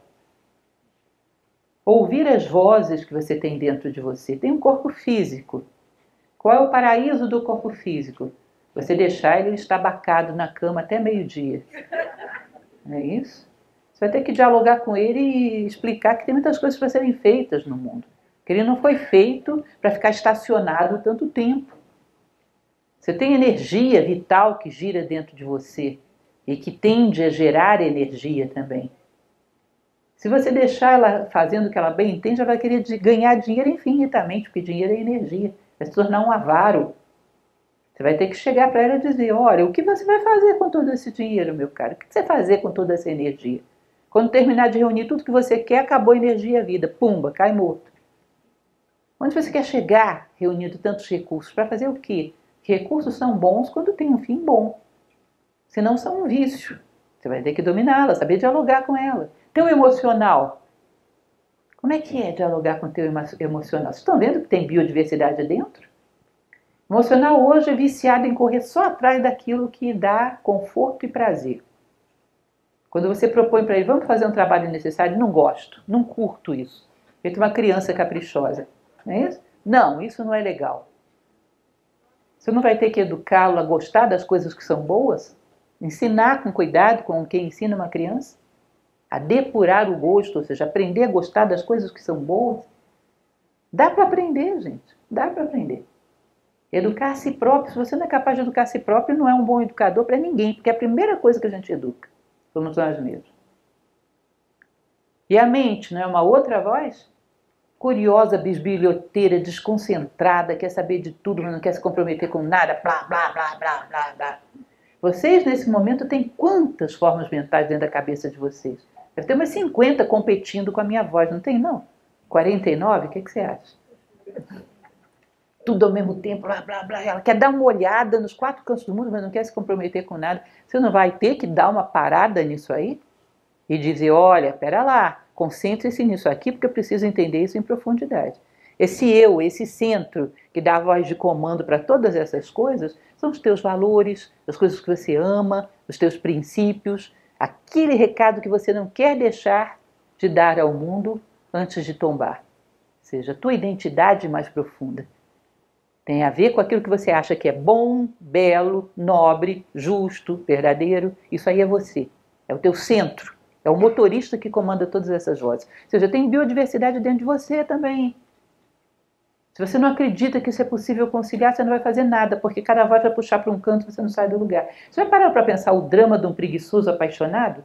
Ouvir as vozes que você tem dentro de você. Tem um corpo físico. Qual é o paraíso do corpo físico? Você deixar ele estabacado na cama até meio-dia. Não é isso? Você vai ter que dialogar com ele e explicar que tem muitas coisas para serem feitas no mundo. Que ele não foi feito para ficar estacionado tanto tempo. Você tem energia vital que gira dentro de você. e que tende a gerar energia também. Se você deixar ela fazendo o que ela bem entende, ela vai querer ganhar dinheiro infinitamente, porque dinheiro é energia, vai se tornar um avaro. Você vai ter que chegar para ela e dizer, olha, o que você vai fazer com todo esse dinheiro, meu caro? O que você vai fazer com toda essa energia? Quando terminar de reunir tudo que você quer, acabou a energia e a vida. Pumba, cai morto. Onde você quer chegar reunindo tantos recursos? Para fazer o quê? Recursos são bons quando tem um fim bom. Senão são um vício. Você vai ter que dominá-la, saber dialogar com ela. Teu emocional. Como é que é dialogar com o teu emocional? Vocês estão vendo que tem biodiversidade dentro? O emocional hoje é viciado em correr só atrás daquilo que dá conforto e prazer. Quando você propõe para ele, vamos fazer um trabalho necessário, não gosto, não curto isso. Feito uma criança caprichosa. Não é isso? Não, isso não é legal. Você não vai ter que educá-lo a gostar das coisas que são boas? Ensinar com cuidado, com quem ensina uma criança? A depurar o gosto, ou seja, aprender a gostar das coisas que são boas? Dá para aprender, gente. Dá para aprender. Educar a si próprio. Se você não é capaz de educar a si próprio, não é um bom educador para ninguém, porque é a primeira coisa que a gente educa somos nós mesmos. E a mente não é uma outra voz? Curiosa, bisbilhoteira, desconcentrada, quer saber de tudo, mas não quer se comprometer com nada, blá, blá, blá, blá, blá, blá. Vocês, nesse momento, têm quantas formas mentais dentro da cabeça de vocês? Deve ter umas 50 competindo com a minha voz, não tem, não? 49? O que você acha? Tudo ao mesmo tempo, blá, blá, blá. Ela quer dar uma olhada nos 4 cantos do mundo, mas não quer se comprometer com nada. Você não vai ter que dar uma parada nisso aí? E dizer, olha, pera lá, concentre-se nisso aqui, porque eu preciso entender isso em profundidade. Esse eu, esse centro que dá a voz de comando para todas essas coisas, são os teus valores, as coisas que você ama, os teus princípios, aquele recado que você não quer deixar de dar ao mundo antes de tombar. Ou seja, a tua identidade mais profunda. Tem a ver com aquilo que você acha que é bom, belo, nobre, justo, verdadeiro. Isso aí é você, é o teu centro. É o motorista que comanda todas essas vozes. Ou seja, tem biodiversidade dentro de você também. Se você não acredita que isso é possível conciliar, você não vai fazer nada, porque cada voz vai puxar para um canto e você não sai do lugar. Você vai parar para pensar o drama de um preguiçoso apaixonado?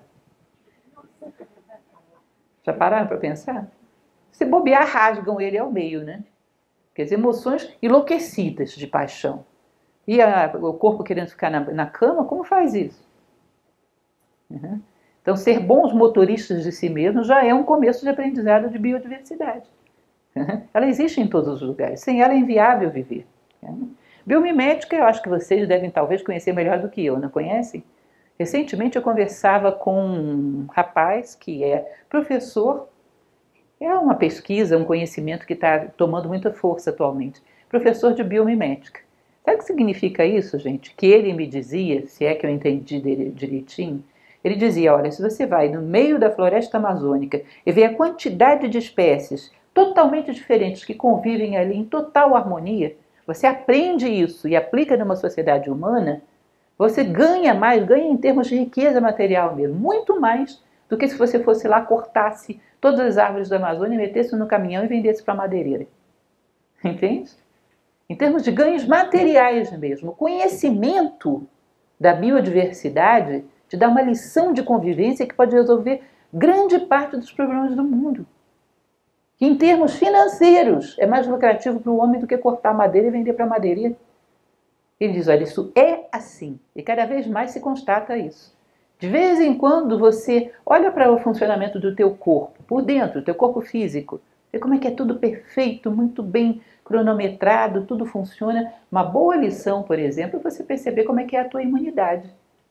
Já pararam para pensar? Se bobear, rasgam ele ao meio, né? Quer dizer, emoções enlouquecidas de paixão. E o corpo querendo ficar na cama, como faz isso? Uhum. Então, ser bons motoristas de si mesmos já é um começo de aprendizado de biodiversidade. Ela existe em todos os lugares. Sem ela é inviável viver. Biomimética, eu acho que vocês devem talvez conhecer melhor do que eu, não conhecem? Recentemente eu conversava com um rapaz que é professor. É uma pesquisa, um conhecimento que está tomando muita força atualmente. Professor de biomimética. Sabe o que significa isso, gente? Que ele me dizia, se é que eu entendi dele direitinho, ele dizia, olha, se você vai no meio da floresta amazônica e vê a quantidade de espécies totalmente diferentes que convivem ali em total harmonia, você aprende isso e aplica numa sociedade humana, você ganha mais, ganha em termos de riqueza material mesmo, muito mais do que se você fosse lá, cortasse todas as árvores da Amazônia, metesse no caminhão e vendesse para a madeireira. Entende? Em termos de ganhos materiais mesmo, o conhecimento da biodiversidade te dá uma lição de convivência que pode resolver grande parte dos problemas do mundo. Que em termos financeiros é mais lucrativo para o homem do que cortar madeira e vender para a madeireira. Ele diz, olha, isso é assim. E cada vez mais se constata isso. De vez em quando você olha para o funcionamento do teu corpo, por dentro, do teu corpo físico, vê como é que é tudo perfeito, muito bem cronometrado, tudo funciona. Uma boa lição, por exemplo, é você perceber como é que é a tua imunidade.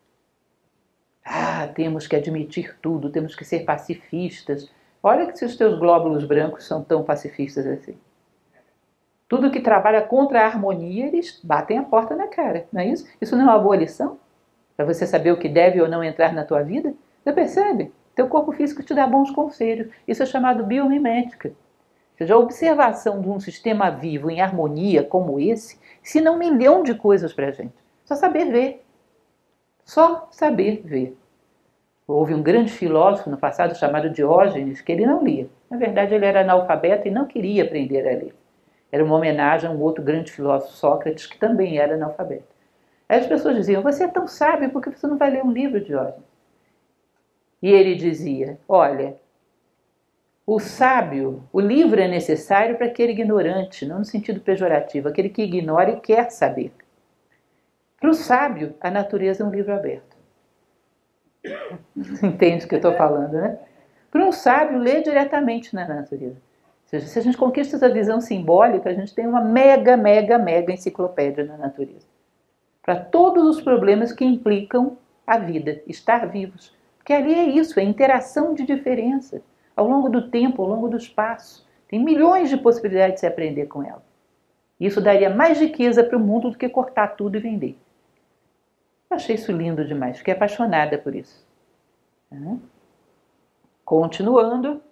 Ah, temos que admitir tudo, temos que ser pacifistas. Olha que se os teus glóbulos brancos são tão pacifistas assim. Tudo que trabalha contra a harmonia, eles batem a porta na cara, não é isso? Isso não é uma boa lição? Para você saber o que deve ou não entrar na tua vida? Você percebe? Teu corpo físico te dá bons conselhos. Isso é chamado biomimética. Ou seja, a observação de um sistema vivo em harmonia como esse, ensina 1 milhão de coisas para a gente. Só saber ver. Só saber ver. Houve um grande filósofo no passado chamado Diógenes, que ele não lia. Na verdade, ele era analfabeto e não queria aprender a ler. Era uma homenagem a um outro grande filósofo, Sócrates, que também era analfabeto. Aí as pessoas diziam, você é tão sábio, por que você não vai ler um livro, Diógenes? E ele dizia, olha, o sábio, o livro é necessário para aquele ignorante, não no sentido pejorativo, aquele que ignora e quer saber. Para o sábio, a natureza é um livro aberto. Entende o que eu estou falando, né? Para um sábio, ler diretamente na natureza. Ou seja, se a gente conquista essa visão simbólica, a gente tem uma mega enciclopédia na natureza. Para todos os problemas que implicam a vida, estar vivos. Porque ali é isso, é interação de diferença. Ao longo do tempo, ao longo do espaço. Tem milhões de possibilidades de se aprender com ela. Isso daria mais riqueza para o mundo do que cortar tudo e vender. Eu achei isso lindo demais, fiquei apaixonada por isso. Continuando.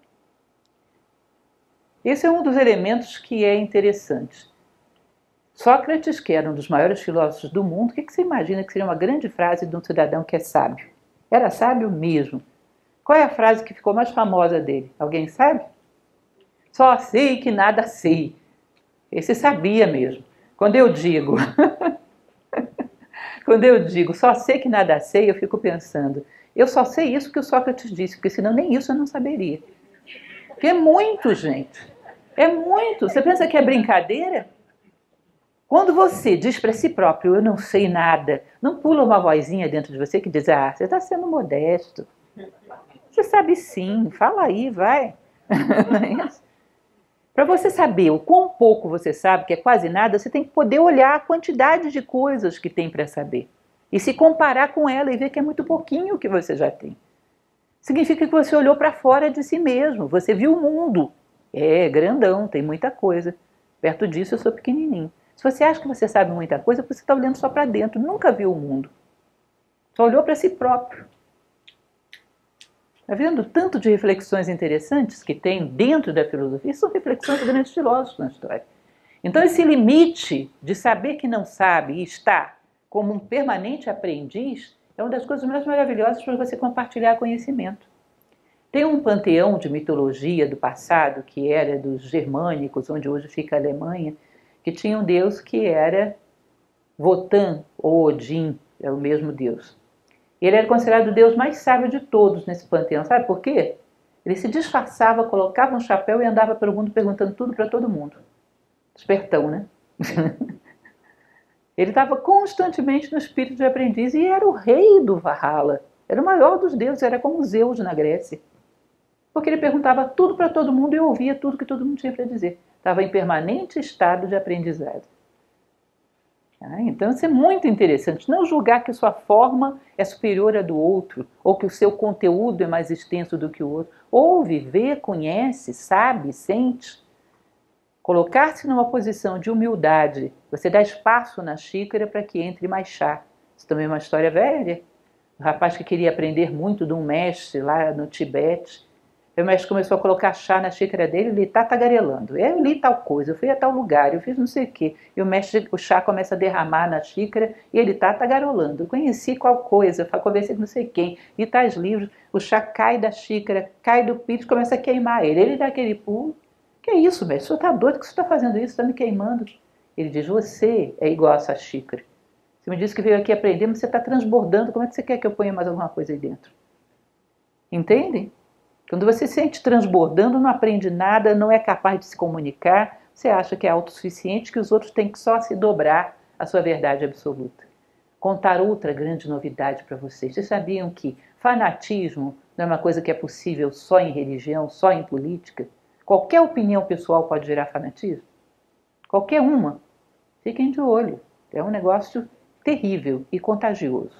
Esse é um dos elementos que é interessante. Sócrates, que era um dos maiores filósofos do mundo, o que você imagina que seria uma grande frase de um cidadão que é sábio? Era sábio mesmo. Qual é a frase que ficou mais famosa dele? Alguém sabe? Só sei que nada sei. Esse sabia mesmo. Quando eu digo só sei que nada sei, eu fico pensando, eu só sei isso que o Sócrates disse, porque senão nem isso eu não saberia. Porque é muito, gente. É muito. Você pensa que é brincadeira? Quando você diz para si próprio, eu não sei nada, não pula uma vozinha dentro de você que diz, ah, você está sendo modesto. Você sabe sim, fala aí, vai. Para você saber o quão pouco você sabe, que é quase nada, você tem que poder olhar a quantidade de coisas que tem para saber. E se comparar com ela e ver que é muito pouquinho o que você já tem. Significa que você olhou para fora de si mesmo, você viu o mundo. É grandão, tem muita coisa. Perto disso eu sou pequenininho. Se você acha que você sabe muita coisa, você está olhando só para dentro, nunca viu o mundo. Só olhou para si próprio. Está vendo tanto de reflexões interessantes que tem dentro da filosofia? São reflexões de grandes filósofos na história. Então esse limite de saber que não sabe e estar como um permanente aprendiz é uma das coisas mais maravilhosas para você compartilhar conhecimento. Tem um panteão de mitologia do passado, que era dos germânicos, onde hoje fica a Alemanha, que tinha um deus que era Wotan ou Odin, é o mesmo deus. Ele era considerado o deus mais sábio de todos nesse panteão. Sabe por quê? Ele se disfarçava, colocava um chapéu e andava pelo mundo perguntando tudo para todo mundo. Espertão, né? Ele estava constantemente no espírito de aprendiz e era o rei do Valhalla. Era o maior dos deuses, era como Zeus na Grécia. Porque ele perguntava tudo para todo mundo e ouvia tudo que todo mundo tinha para dizer. Estava em permanente estado de aprendizado. Então isso é muito interessante. Não julgar que sua forma é superior à do outro, ou que o seu conteúdo é mais extenso do que o outro. Ouve, vê, conhece, sabe, sente. Colocar-se numa posição de humildade. Você dá espaço na xícara para que entre mais chá. Isso também é uma história velha. O rapaz que queria aprender muito de um mestre lá no Tibete. O mestre começou a colocar chá na xícara dele, ele está tagarelando. Eu li tal coisa, eu fui a tal lugar, eu fiz não sei o quê. E o chá começa a derramar na xícara e ele está tagarelando. Eu conheci qual coisa, conversei com não sei quem, li tais livros. O chá cai da xícara, cai do pito, começa a queimar ele. Ele dá aquele pulo. Que é isso, mestre? O senhor está doido? Que o senhor está fazendo isso? Está me queimando. Ele diz, você é igual a essa xícara. Você me disse que veio aqui aprender, mas você está transbordando. Como é que você quer que eu ponha mais alguma coisa aí dentro? Entende? Quando você se sente transbordando, não aprende nada, não é capaz de se comunicar, você acha que é autossuficiente, que os outros têm que só se dobrar à sua verdade absoluta. Contar outra grande novidade para vocês. Vocês sabiam que fanatismo não é uma coisa que é possível só em religião, só em política? Qualquer opinião pessoal pode gerar fanatismo? Qualquer uma. Fiquem de olho. É um negócio terrível e contagioso.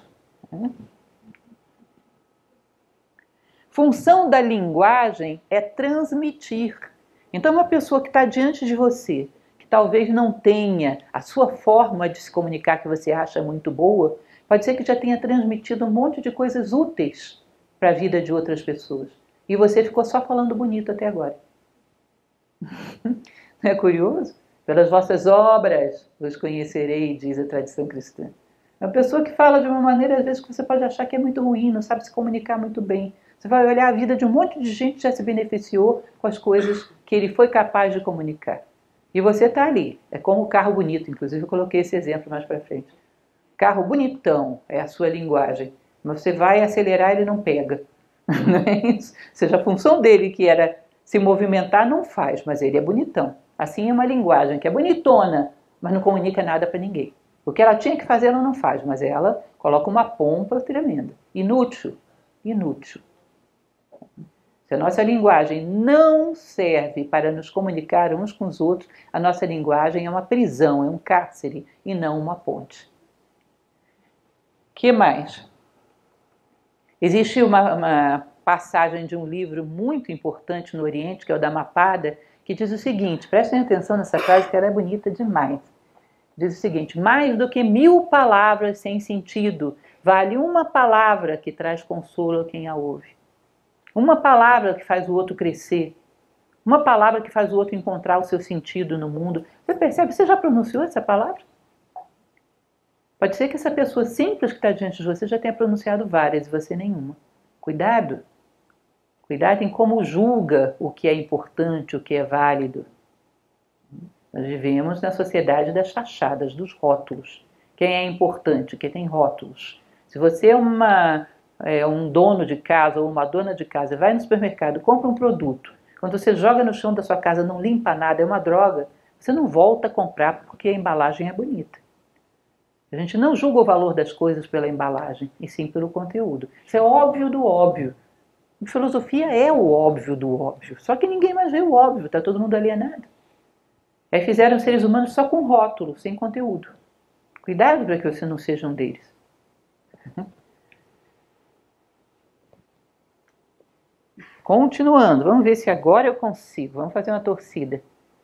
Função da linguagem é transmitir. Então, uma pessoa que está diante de você, que talvez não tenha a sua forma de se comunicar que você acha muito boa, pode ser que já tenha transmitido um monte de coisas úteis para a vida de outras pessoas. E você ficou só falando bonito até agora. Não é curioso? Pelas vossas obras vos conhecerei, diz a tradição cristã. É uma pessoa que fala de uma maneira, às vezes, que você pode achar que é muito ruim, não sabe se comunicar muito bem. Você vai olhar a vida de um monte de gente que já se beneficiou com as coisas que ele foi capaz de comunicar. E você está ali. É como o carro bonito, inclusive eu coloquei esse exemplo mais para frente. Carro bonitão é a sua linguagem, mas você vai acelerar, ele não pega. Não é isso? Ou seja, a função dele, que era se movimentar, não faz, mas ele é bonitão. Assim é uma linguagem que é bonitona, mas não comunica nada para ninguém. O que ela tinha que fazer, ela não faz, mas ela coloca uma pompa tremenda. Inútil. Inútil. Se a nossa linguagem não serve para nos comunicar uns com os outros, a nossa linguagem é uma prisão, é um cárcere e não uma ponte. O que mais? Existe uma passagem de um livro muito importante no Oriente, que é o Dhammapada, que diz o seguinte, prestem atenção nessa frase que ela é bonita demais. Diz o seguinte, mais do que 1000 palavras sem sentido, vale uma palavra que traz consolo a quem a ouve. Uma palavra que faz o outro crescer. Uma palavra que faz o outro encontrar o seu sentido no mundo. Você percebe? Você já pronunciou essa palavra? Pode ser que essa pessoa simples que está diante de você já tenha pronunciado várias e você nenhuma. Cuidado. Cuidado em como julga o que é importante, o que é válido. Nós vivemos na sociedade das fachadas, dos rótulos. Quem é importante? Quem tem rótulos. Se você é um dono de casa ou uma dona de casa, vai no supermercado, compra um produto, quando você joga no chão da sua casa, não limpa nada, é uma droga, você não volta a comprar porque a embalagem é bonita. A gente não julga o valor das coisas pela embalagem, e sim pelo conteúdo. Isso é óbvio do óbvio. Filosofia é o óbvio do óbvio, só que ninguém mais vê o óbvio, está todo mundo alienado. Aí fizeram seres humanos só com rótulo, sem conteúdo. Cuidado para que você não seja um deles. Continuando, vamos ver se agora eu consigo. Vamos fazer uma torcida.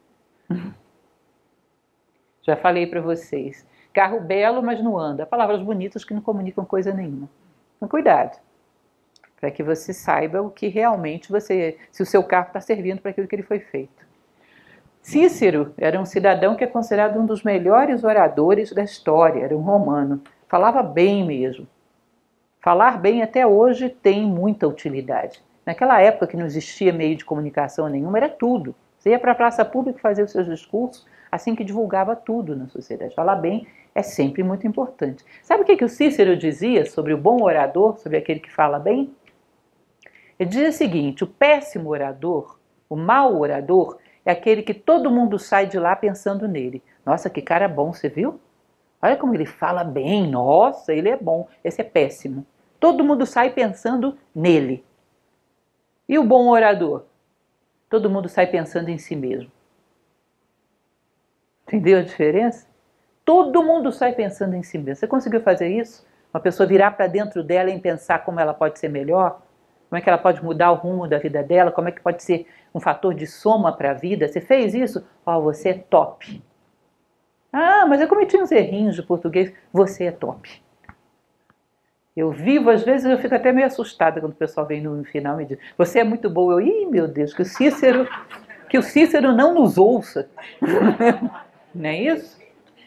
Já falei para vocês. Carro belo, mas não anda. Palavras bonitas que não comunicam coisa nenhuma. Então, cuidado. Para que você saiba o que realmente se o seu carro está servindo para aquilo que ele foi feito. Cícero era um cidadão que é considerado um dos melhores oradores da história. Era um romano. Falava bem mesmo. Falar bem até hoje tem muita utilidade. Naquela época que não existia meio de comunicação nenhuma, era tudo. Você ia para a praça pública fazer os seus discursos, assim que divulgava tudo na sociedade. Falar bem é sempre muito importante. Sabe o que o Cícero dizia sobre o bom orador, sobre aquele que fala bem? Ele dizia o seguinte, o péssimo orador, o mau orador, é aquele que todo mundo sai de lá pensando nele. Nossa, que cara bom, você viu? Olha como ele fala bem, nossa, ele é bom. Esse é péssimo. Todo mundo sai pensando nele. E o bom orador? Todo mundo sai pensando em si mesmo. Entendeu a diferença? Todo mundo sai pensando em si mesmo. Você conseguiu fazer isso? Uma pessoa virar para dentro dela e pensar como ela pode ser melhor? Como é que ela pode mudar o rumo da vida dela? Como é que pode ser um fator de soma para a vida? Você fez isso? Ó, você é top. Ah, mas eu cometi uns errinhos de português. Você é top. Eu vivo, às vezes eu fico até meio assustada quando o pessoal vem no final e me diz, você é muito boa. Ih, meu Deus, que o Cícero não nos ouça. Não é isso?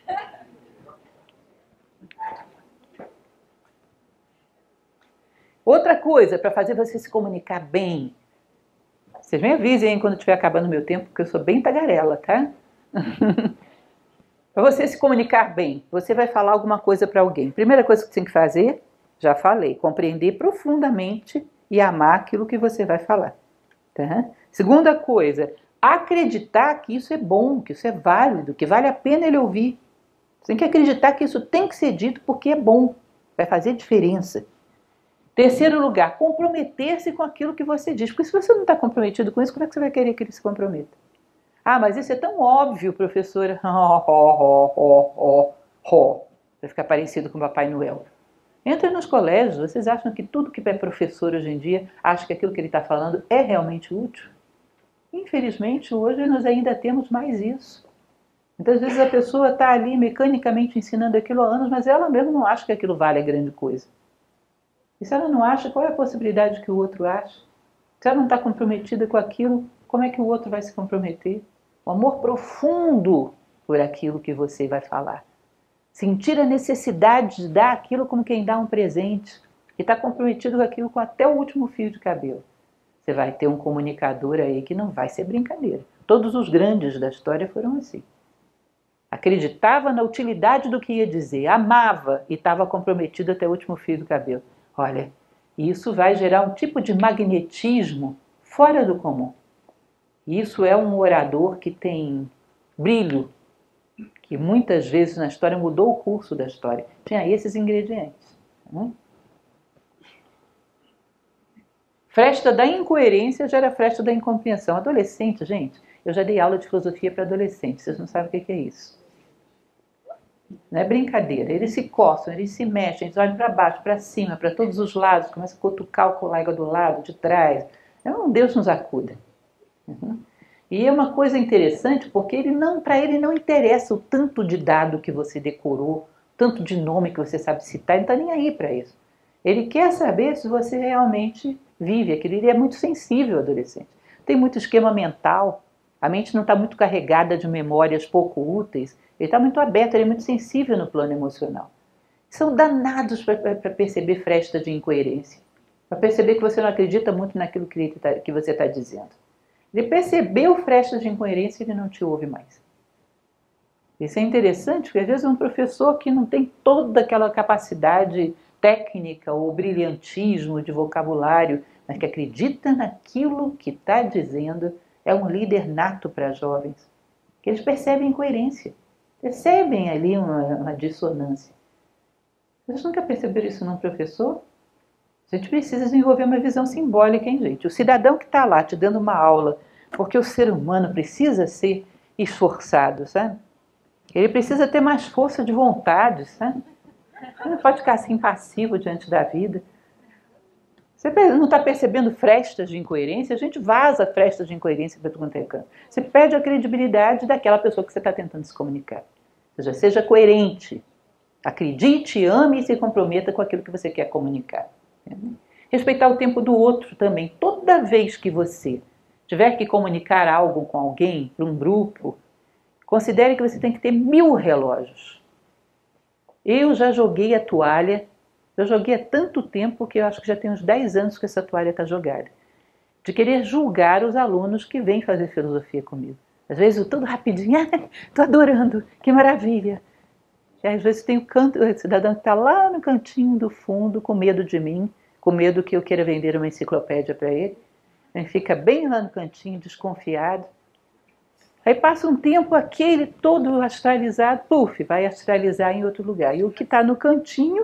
Outra coisa, para fazer você se comunicar bem. Vocês me avisem quando estiver acabando o meu tempo, porque eu sou bem tagarela, tá? Para você se comunicar bem, você vai falar alguma coisa para alguém. Primeira coisa que você tem que fazer, já falei, compreender profundamente e amar aquilo que você vai falar. Tá? Segunda coisa, acreditar que isso é bom, que isso é válido, que vale a pena ele ouvir. Você tem que acreditar que isso tem que ser dito porque é bom, vai fazer diferença. Terceiro lugar, comprometer-se com aquilo que você diz. Porque se você não está comprometido com isso, como é que você vai querer que ele se comprometa? Ah, mas isso é tão óbvio, professora. Vai ficar parecido com o Papai Noel. Entra nos colégios, vocês acham que tudo que é professor hoje em dia acha que aquilo que ele está falando é realmente útil? Infelizmente, hoje nós ainda temos mais isso. Muitas vezes a pessoa está ali mecanicamente ensinando aquilo há anos, mas ela mesma não acha que aquilo vale a grande coisa. E se ela não acha, qual é a possibilidade que o outro acha? Se ela não está comprometida com aquilo, como é que o outro vai se comprometer? O amor profundo por aquilo que você vai falar. Sentir a necessidade de dar aquilo como quem dá um presente. E está comprometido com aquilo com até o último fio de cabelo. Você vai ter um comunicador aí que não vai ser brincadeira. Todos os grandes da história foram assim. acreditava na utilidade do que ia dizer, amava e estava comprometido até o último fio do cabelo. Olha, isso vai gerar um tipo de magnetismo fora do comum. Isso é um orador que tem brilho, que muitas vezes na história mudou o curso da história. Tinha esses ingredientes. Fresta da incoerência gera fresta da incompreensão. Adolescente, gente, eu já dei aula de filosofia para adolescentes, vocês não sabem o que é isso. Não é brincadeira, eles se coçam, eles se mexem, eles olham para baixo, para cima, para todos os lados, começam a cutucar o colega do lado, de trás. Deus nos acuda. E é uma coisa interessante porque para ele não interessa o tanto de dado que você decorou, tanto de nome que você sabe citar, ele não está nem aí para isso. Ele quer saber se você realmente vive aquilo. Ele é muito sensível, adolescente. Tem muito esquema mental, a mente não está muito carregada de memórias pouco úteis, ele está muito aberto, ele é muito sensível no plano emocional. São danados para perceber fresta de incoerência, para perceber que você não acredita muito naquilo que você está dizendo. Ele percebeu fresta de incoerência e ele não te ouve mais. Isso é interessante, porque às vezes é um professor que não tem toda aquela capacidade técnica ou brilhantismo de vocabulário, mas que acredita naquilo que está dizendo, é um líder nato para jovens, que eles percebem incoerência, percebem ali uma dissonância. Vocês nunca perceberam isso num professor? A gente precisa desenvolver uma visão simbólica, hein, gente? O cidadão que está lá te dando uma aula, porque o ser humano precisa ser esforçado, sabe? Ele precisa ter mais força de vontade, sabe? Ele não pode ficar assim passivo diante da vida. Você não está percebendo frestas de incoerência? A gente vaza frestas de incoerência para todo canto. Você perde a credibilidade daquela pessoa que você está tentando se comunicar. Ou seja, seja coerente. Acredite, ame e se comprometa com aquilo que você quer comunicar. Respeitar o tempo do outro também. Toda vez que você tiver que comunicar algo com alguém, para um grupo, considere que você tem que ter 1000 relógios. Eu já joguei a toalha, eu joguei há tanto tempo que eu acho que já tem uns 10 anos que essa toalha está jogada. De querer julgar os alunos que vêm fazer filosofia comigo. Às vezes eu tudo rapidinho, estou adorando, que maravilha. E às vezes tem o cidadão que está lá no cantinho do fundo com medo de mim, com medo que eu queira vender uma enciclopédia para ele. Ele fica bem lá no cantinho, desconfiado. Aí passa um tempo, aquele todo astralizado, puf, vai astralizar em outro lugar. E o que está no cantinho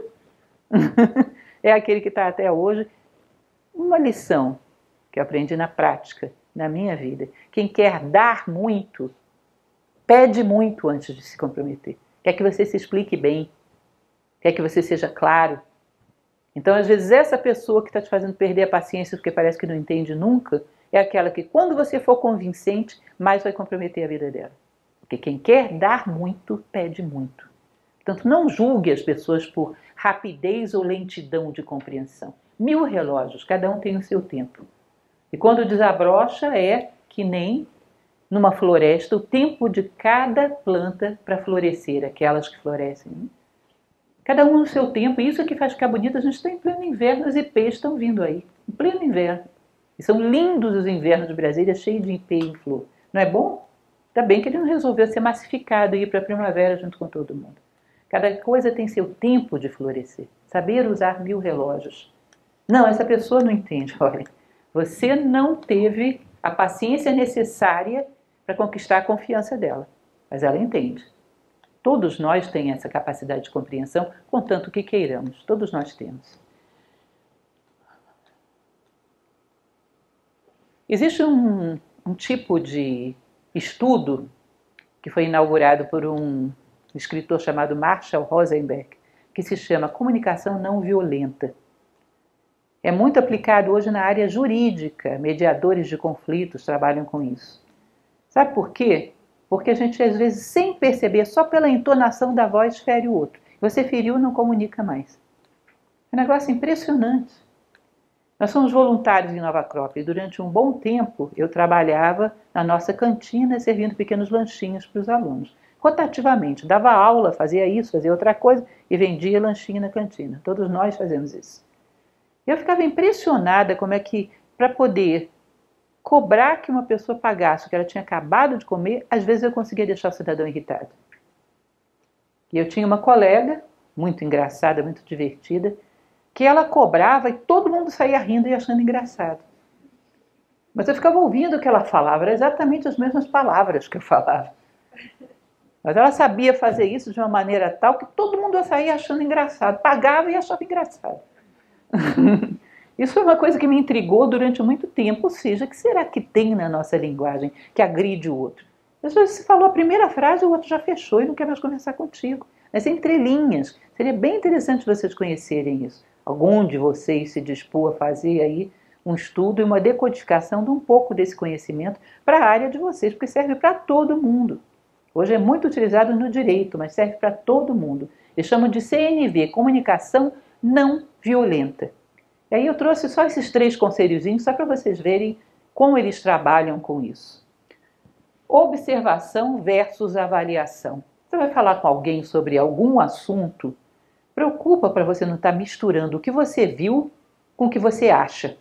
é aquele que está até hoje. Uma lição que eu aprendi na prática, na minha vida. Quem quer dar muito, pede muito antes de se comprometer. Quer que você se explique bem, quer que você seja claro. Então, às vezes, essa pessoa que está te fazendo perder a paciência porque parece que não entende nunca, é aquela que, quando você for convincente, mais vai comprometer a vida dela. Porque quem quer dar muito, pede muito. Portanto, não julgue as pessoas por rapidez ou lentidão de compreensão. 1000 relógios, cada um tem o seu tempo. E quando desabrocha, é que nem numa floresta, o tempo de cada planta para florescer, aquelas que florescem. Né? Cada um no seu tempo, e isso é que faz ficar bonito. A gente está em pleno inverno, as ipês estão vindo aí, em pleno inverno. E são lindos os invernos de Brasília, cheios de ipê em flor. Não é bom? Ainda bem que ele não resolveu ser massificado e ir para a primavera junto com todo mundo. Cada coisa tem seu tempo de florescer. Saber usar 1000 relógios. Não, essa pessoa não entende. Olha, você não teve a paciência necessária para conquistar a confiança dela. Mas ela entende. Todos nós temos essa capacidade de compreensão, contanto que queiramos. Todos nós temos. Existe um tipo de estudo que foi inaugurado por um escritor chamado Marshall Rosenberg, que se chama Comunicação Não Violenta. É muito aplicado hoje na área jurídica, mediadores de conflitos trabalham com isso. Sabe por quê? Porque a gente, às vezes, sem perceber, só pela entonação da voz, fere o outro. Você feriu, não comunica mais. É um negócio impressionante. Nós somos voluntários em Nova Acrópole e durante um bom tempo eu trabalhava na nossa cantina servindo pequenos lanchinhos para os alunos. Rotativamente, dava aula, fazia isso, fazia outra coisa e vendia lanchinho na cantina. Todos nós fazemos isso. Eu ficava impressionada como é que, para poder cobrar que uma pessoa pagasse o que ela tinha acabado de comer, às vezes eu conseguia deixar o cidadão irritado. E eu tinha uma colega, muito engraçada, muito divertida, que ela cobrava e todo mundo saía rindo e achando engraçado. Mas eu ficava ouvindo o que ela falava, eram exatamente as mesmas palavras que eu falava. Mas ela sabia fazer isso de uma maneira tal que todo mundo saía achando engraçado, pagava e achava engraçado. Isso foi uma coisa que me intrigou durante muito tempo, ou seja, o que será que tem na nossa linguagem que agride o outro? Às vezes você falou a primeira frase, o outro já fechou e não quer mais conversar contigo. Mas entre linhas, seria bem interessante vocês conhecerem isso. Algum de vocês se dispor a fazer aí um estudo e uma decodificação de um pouco desse conhecimento para a área de vocês, porque serve para todo mundo. Hoje é muito utilizado no direito, mas serve para todo mundo. Eles chamam de CNV, Comunicação Não Violenta. E aí eu trouxe só esses 3 conselhozinhos, só para vocês verem como eles trabalham com isso. Observação versus avaliação. Você vai falar com alguém sobre algum assunto, preocupa para você não estar misturando o que você viu com o que você acha.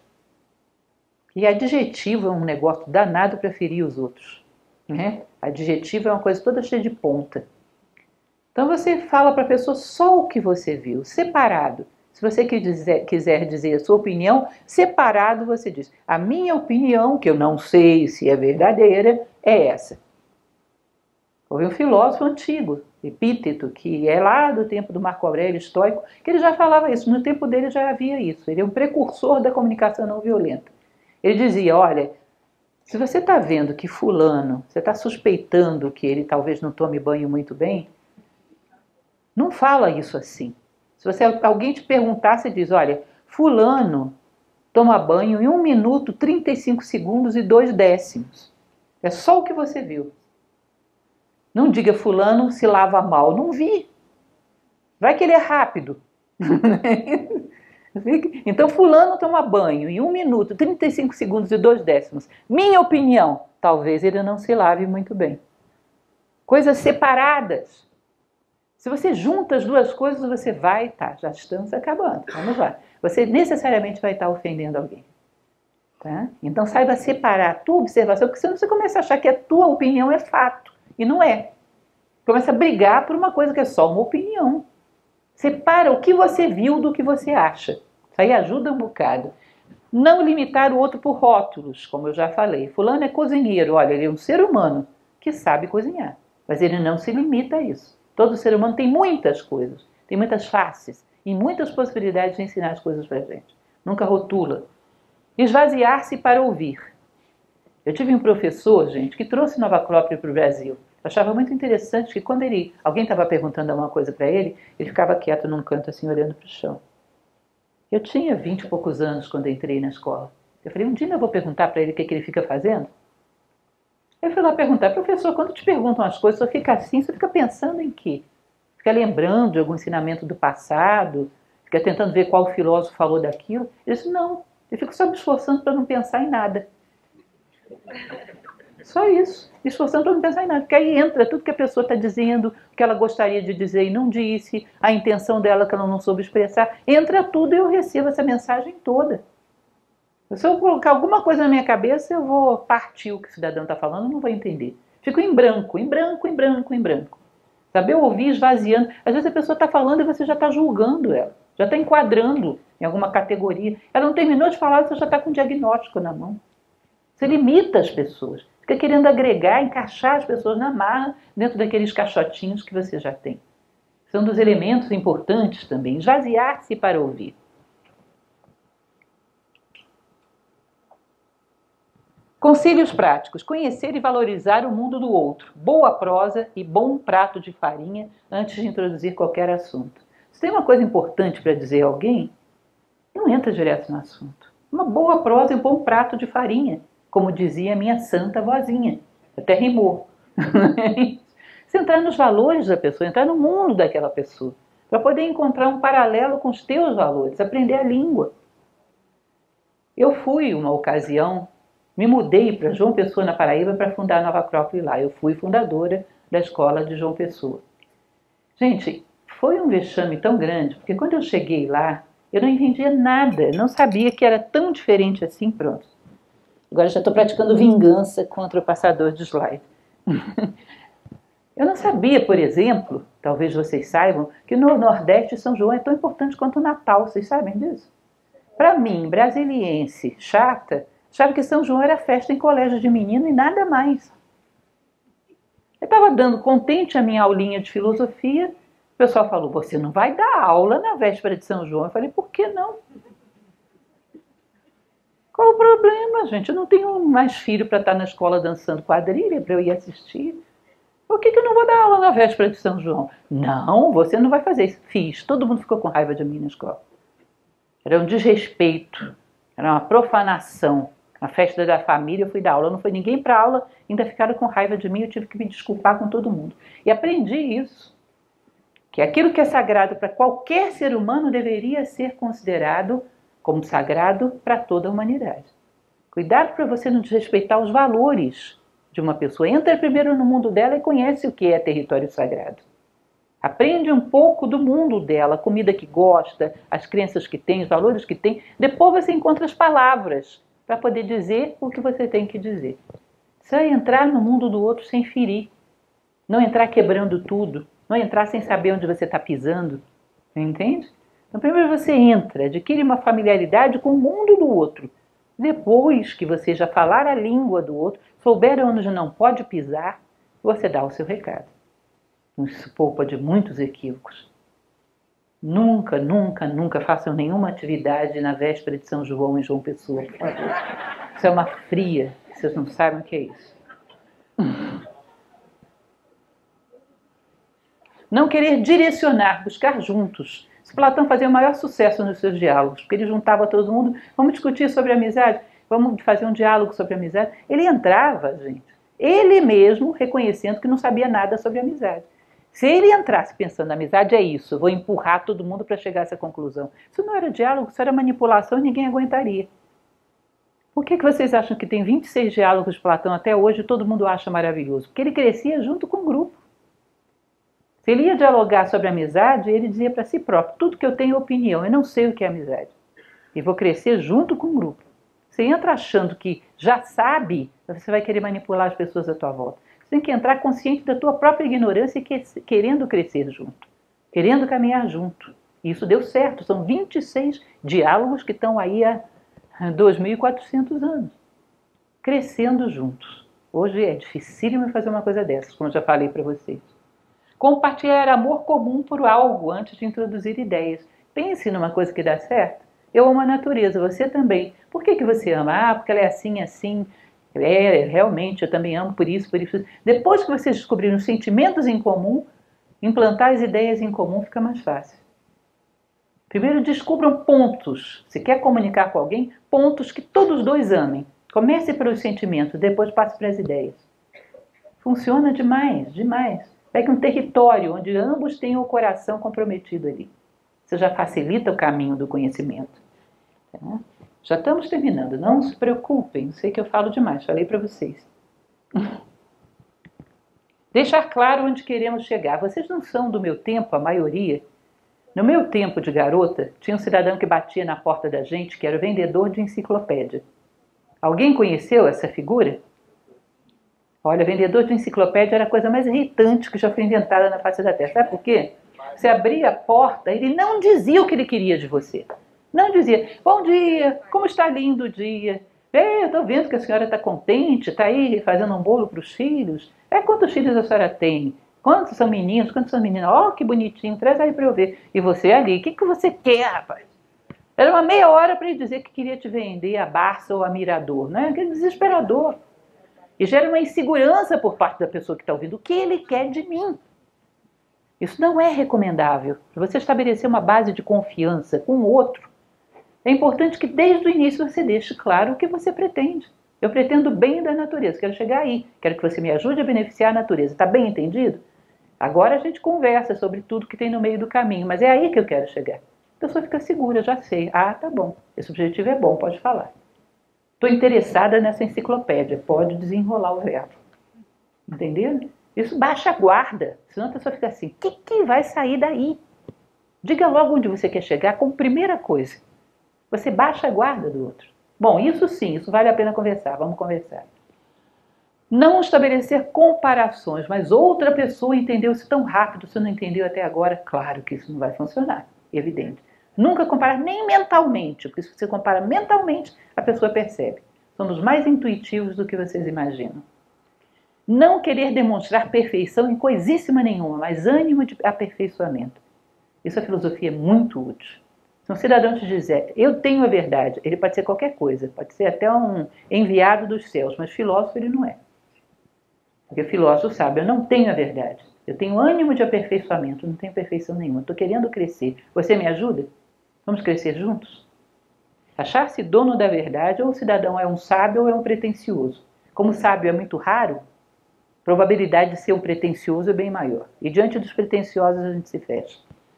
E adjetivo é um negócio danado para ferir os outros. Né? Adjetivo é uma coisa toda cheia de ponta. Então você fala para a pessoa só o que você viu, separado. Se você quiser dizer a sua opinião, separado você diz: a minha opinião, que eu não sei se é verdadeira, é essa. Houve um filósofo antigo, Epíteto, que é lá do tempo do Marco Aurélio, estoico, que ele já falava isso, no tempo dele já havia isso. Ele é um precursor da comunicação não violenta. Ele dizia: olha, se você está vendo que fulano, você está suspeitando que ele talvez não tome banho muito bem, não fala isso assim. Se alguém te perguntar, você diz: olha, fulano toma banho em 1 minuto, 35 segundos e 2 décimos. É só o que você viu. Não diga fulano se lava mal. Não vi. Vai que ele é rápido. Então fulano toma banho em 1 minuto, 35 segundos e 2 décimos. Minha opinião, talvez ele não se lave muito bem. Coisas separadas. Se você junta as duas coisas, você vai, já estamos acabando, vamos lá. Você necessariamente vai estar ofendendo alguém. Tá? Então saiba separar a tua observação, porque senão você começa a achar que a tua opinião é fato, e não é. Começa a brigar por uma coisa que é só uma opinião. Separa o que você viu do que você acha. Isso aí ajuda um bocado. Não limitar o outro por rótulos, como eu já falei. Fulano é cozinheiro, olha, ele é um ser humano que sabe cozinhar, mas ele não se limita a isso. Todo ser humano tem muitas coisas, tem muitas faces e muitas possibilidades de ensinar as coisas para a gente. Nunca rotula. Esvaziar-se para ouvir. Eu tive um professor, gente, que trouxe Nova Acrópole para o Brasil. Eu achava muito interessante que quando alguém estava perguntando alguma coisa para ele, ele ficava quieto num canto assim, olhando para o chão. Eu tinha 20 e poucos anos quando entrei na escola. Eu falei: um dia eu vou perguntar para ele o que ele fica fazendo. Eu fui lá perguntar: professor, quando te perguntam as coisas, você fica assim, você fica pensando em quê? Fica lembrando de algum ensinamento do passado? Fica tentando ver qual filósofo falou daquilo? Ele disse: não, eu fico só me esforçando para não pensar em nada. Só isso, me esforçando para não pensar em nada. Porque aí entra tudo que a pessoa está dizendo, o que ela gostaria de dizer e não disse, a intenção dela que ela não soube expressar. Entra tudo e eu recebo essa mensagem toda. Se eu colocar alguma coisa na minha cabeça, eu vou partir o que o cidadão está falando, não vou entender. Fico em branco, em branco, em branco, em branco. Saber ouvir esvaziando. Às vezes a pessoa está falando e você já está julgando ela, já está enquadrando em alguma categoria. Ela não terminou de falar e você já está com um diagnóstico na mão. Você limita as pessoas. Fica querendo agregar, encaixar as pessoas na marra dentro daqueles caixotinhos que você já tem. São dos elementos importantes também. Esvaziar-se para ouvir. Conselhos práticos: conhecer e valorizar o mundo do outro, boa prosa e bom prato de farinha antes de introduzir qualquer assunto. Se tem uma coisa importante para dizer a alguém, não entra direto no assunto. Uma boa prosa e um bom prato de farinha, como dizia a minha santa vozinha, até rimou. Você entrar nos valores da pessoa, entrar no mundo daquela pessoa, para poder encontrar um paralelo com os teus valores, aprender a língua. Eu fui, uma ocasião, me mudei para João Pessoa, na Paraíba, para fundar a Nova Acrópole lá. Eu fui fundadora da escola de João Pessoa. Gente, foi um vexame tão grande, porque quando eu cheguei lá, eu não entendia nada, não sabia que era tão diferente assim, pronto. Agora já estou praticando vingança contra o passador de slide. Eu não sabia, por exemplo, talvez vocês saibam, que no Nordeste São João é tão importante quanto o Natal, vocês sabem disso? Para mim, brasiliense, chata, achava que São João era festa em colégio de menino e nada mais. Eu estava dando contente a minha aulinha de filosofia, o pessoal falou, você não vai dar aula na véspera de São João? Eu falei, por que não? Qual o problema, gente? Eu não tenho mais filho para estar na escola dançando quadrilha, para eu ir assistir. Por que eu não vou dar aula na véspera de São João? Não, você não vai fazer isso. Fiz. Todo mundo ficou com raiva de mim na escola. Era um desrespeito, era uma profanação. Na festa da família eu fui dar aula, não foi ninguém para aula, ainda ficaram com raiva de mim, eu tive que me desculpar com todo mundo. E aprendi isso, que aquilo que é sagrado para qualquer ser humano deveria ser considerado como sagrado para toda a humanidade. Cuidado para você não desrespeitar os valores de uma pessoa. Entra primeiro no mundo dela e conhece o que é território sagrado. Aprende um pouco do mundo dela, a comida que gosta, as crenças que tem, os valores que tem. Depois você encontra as palavras para poder dizer o que você tem que dizer. Você vai entrar no mundo do outro sem ferir. Não entrar quebrando tudo. Não entrar sem saber onde você está pisando. Entende? Então primeiro você entra, adquire uma familiaridade com o mundo do outro. Depois que você já falar a língua do outro, souber onde não pode pisar, você dá o seu recado. Isso poupa de muitos equívocos. Nunca, nunca, nunca façam nenhuma atividade na véspera de São João em João Pessoa, por favor. Isso é uma fria, vocês não sabem o que é isso. Não querer direcionar, buscar juntos. Platão fazia o maior sucesso nos seus diálogos, porque ele juntava todo mundo, vamos discutir sobre amizade, vamos fazer um diálogo sobre amizade. Ele entrava, gente, ele mesmo reconhecendo que não sabia nada sobre amizade. Se ele entrasse pensando, amizade é isso, vou empurrar todo mundo para chegar a essa conclusão. Isso não era diálogo, isso era manipulação e ninguém aguentaria. Por que vocês acham que tem 26 diálogos de Platão até hoje e todo mundo acha maravilhoso? Porque ele crescia junto com o grupo. Se ele ia dialogar sobre amizade, ele dizia para si próprio, tudo que eu tenho é opinião, eu não sei o que é amizade. E vou crescer junto com o grupo. Você entra achando que já sabe, você vai querer manipular as pessoas à tua volta. Você tem que entrar consciente da tua própria ignorância e querendo crescer junto, querendo caminhar junto. E isso deu certo, são 26 diálogos que estão aí há 2.400 anos, crescendo juntos. Hoje é dificílimo fazer uma coisa dessas, como eu já falei para vocês. Compartilhar amor comum por algo antes de introduzir ideias. Pense numa coisa que dá certo. Eu amo a natureza, você também. Por que você ama? Ah, porque ela é assim, assim. Realmente, eu também amo por isso, por isso. Depois que vocês descobrirem os sentimentos em comum, implantar as ideias em comum fica mais fácil. Primeiro descubram pontos. Se quer comunicar com alguém, pontos que todos os dois amem. Comece pelos sentimentos, depois passe para as ideias. Funciona demais, demais. Pegue um território onde ambos tenham o coração comprometido ali. Você já facilita o caminho do conhecimento. Tá? Já estamos terminando, não se preocupem, sei que eu falo demais, falei para vocês. Deixar claro onde queremos chegar. Vocês não são do meu tempo, a maioria. No meu tempo de garota, tinha um cidadão que batia na porta da gente, que era o vendedor de enciclopédia. Alguém conheceu essa figura? Olha, vendedor de enciclopédia era a coisa mais irritante que já foi inventada na face da Terra. Sabe por quê? Você abria a porta, ele não dizia o que ele queria de você. Não dizia, bom dia, como está lindo o dia. Eu estou vendo que a senhora está contente, está aí fazendo um bolo para os filhos. Quantos filhos a senhora tem? Quantos são meninos, quantos são meninas? Oh, que bonitinho, traz aí para eu ver. E você ali, o que você quer, rapaz? Era uma meia hora para ele dizer que queria te vender a Barça ou a Mirador, né? Aquele desesperador. E gera uma insegurança por parte da pessoa que está ouvindo. O que ele quer de mim? Isso não é recomendável. Para você estabelecer uma base de confiança com o outro, é importante que desde o início você deixe claro o que você pretende. Eu pretendo o bem da natureza, quero chegar aí. Quero que você me ajude a beneficiar a natureza. Está bem entendido? Agora a gente conversa sobre tudo que tem no meio do caminho, mas é aí que eu quero chegar. A pessoa fica segura, já sei. Ah, tá bom. Esse objetivo é bom, pode falar. Estou interessada nessa enciclopédia, pode desenrolar o verbo. Entendeu? Isso baixa a guarda, senão a pessoa fica assim, o que vai sair daí? Diga logo onde você quer chegar como primeira coisa. Você baixa a guarda do outro. Bom, isso sim, isso vale a pena conversar, vamos conversar. Não estabelecer comparações, mas outra pessoa entendeu isso tão rápido, você não entendeu até agora? Claro que isso não vai funcionar, evidente. Nunca comparar nem mentalmente, porque se você compara mentalmente, a pessoa percebe. Somos mais intuitivos do que vocês imaginam. Não querer demonstrar perfeição em coisíssima nenhuma, mas ânimo de aperfeiçoamento. Isso a filosofia é muito útil. Se um cidadão te dizer, eu tenho a verdade, ele pode ser qualquer coisa, pode ser até um enviado dos céus, mas filósofo ele não é. Porque o filósofo sabe, eu não tenho a verdade, eu tenho ânimo de aperfeiçoamento, não tenho perfeição nenhuma, estou querendo crescer. Você me ajuda? Vamos crescer juntos? Achar-se dono da verdade, ou o cidadão é um sábio ou é um pretensioso. Como o sábio é muito raro, a probabilidade de ser um pretensioso é bem maior. E diante dos pretensiosos a gente se fecha.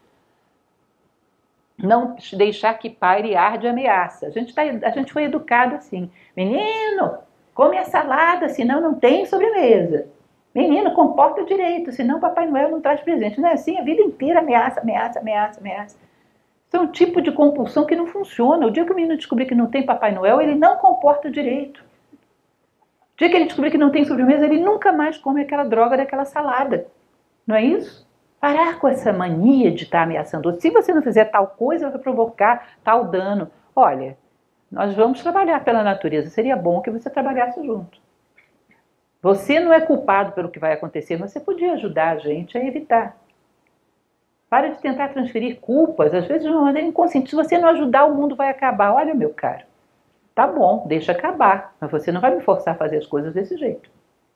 Não deixar que paire ar de ameaça. A gente foi educado assim. Menino, come a salada, senão não tem sobremesa. Menino, comporta direito, senão Papai Noel não traz presente. Não é assim? A vida inteira ameaça, ameaça, ameaça, ameaça. Isso é um tipo de compulsão que não funciona. O dia que o menino descobrir que não tem Papai Noel, ele não comporta direito. O dia que ele descobrir que não tem sobremesa, ele nunca mais come aquela droga daquela salada. Não é isso? Parar com essa mania de estar ameaçando. Se você não fizer tal coisa, vai provocar tal dano. Olha, nós vamos trabalhar pela natureza. Seria bom que você trabalhasse junto. Você não é culpado pelo que vai acontecer, mas você podia ajudar a gente a evitar. Para de tentar transferir culpas, às vezes de uma maneira inconsciente. Se você não ajudar, o mundo vai acabar. Olha, meu caro, tá bom, deixa acabar, mas você não vai me forçar a fazer as coisas desse jeito.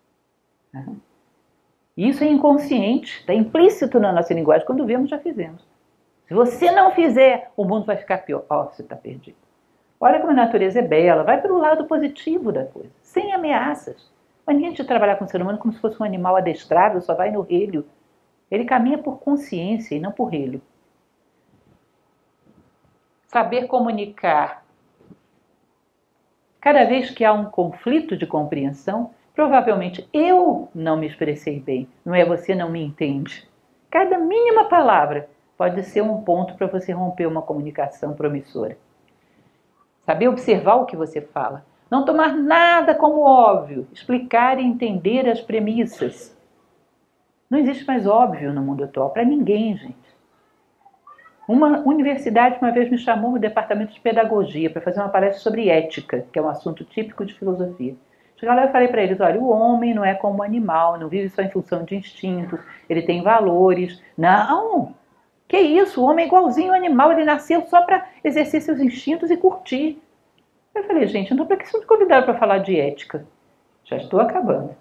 Isso é inconsciente, está implícito na nossa linguagem. Quando vemos, já fizemos. Se você não fizer, o mundo vai ficar pior. Você está perdido. Olha como a natureza é bela. Vai pelo lado positivo da coisa, sem ameaças. Mas ninguém de trabalhar com o ser humano como se fosse um animal adestrado, só vai no relho. Ele caminha por consciência e não por relho. Saber comunicar. Cada vez que há um conflito de compreensão, provavelmente eu não me expressei bem, não é você não me entende. Cada mínima palavra pode ser um ponto para você romper uma comunicação promissora. Saber observar o que você fala. Não tomar nada como óbvio, explicar e entender as premissas. Não existe mais óbvio no mundo atual, para ninguém, gente. Uma universidade uma vez me chamou no departamento de pedagogia para fazer uma palestra sobre ética, que é um assunto típico de filosofia. Cheguei lá e falei para eles, olha, o homem não é como um animal, não vive só em função de instintos, ele tem valores. Não! Que isso? O homem é igualzinho ao animal, ele nasceu só para exercer seus instintos e curtir. Eu falei, gente, então para que vocês me convidaram para falar de ética? Já estou acabando.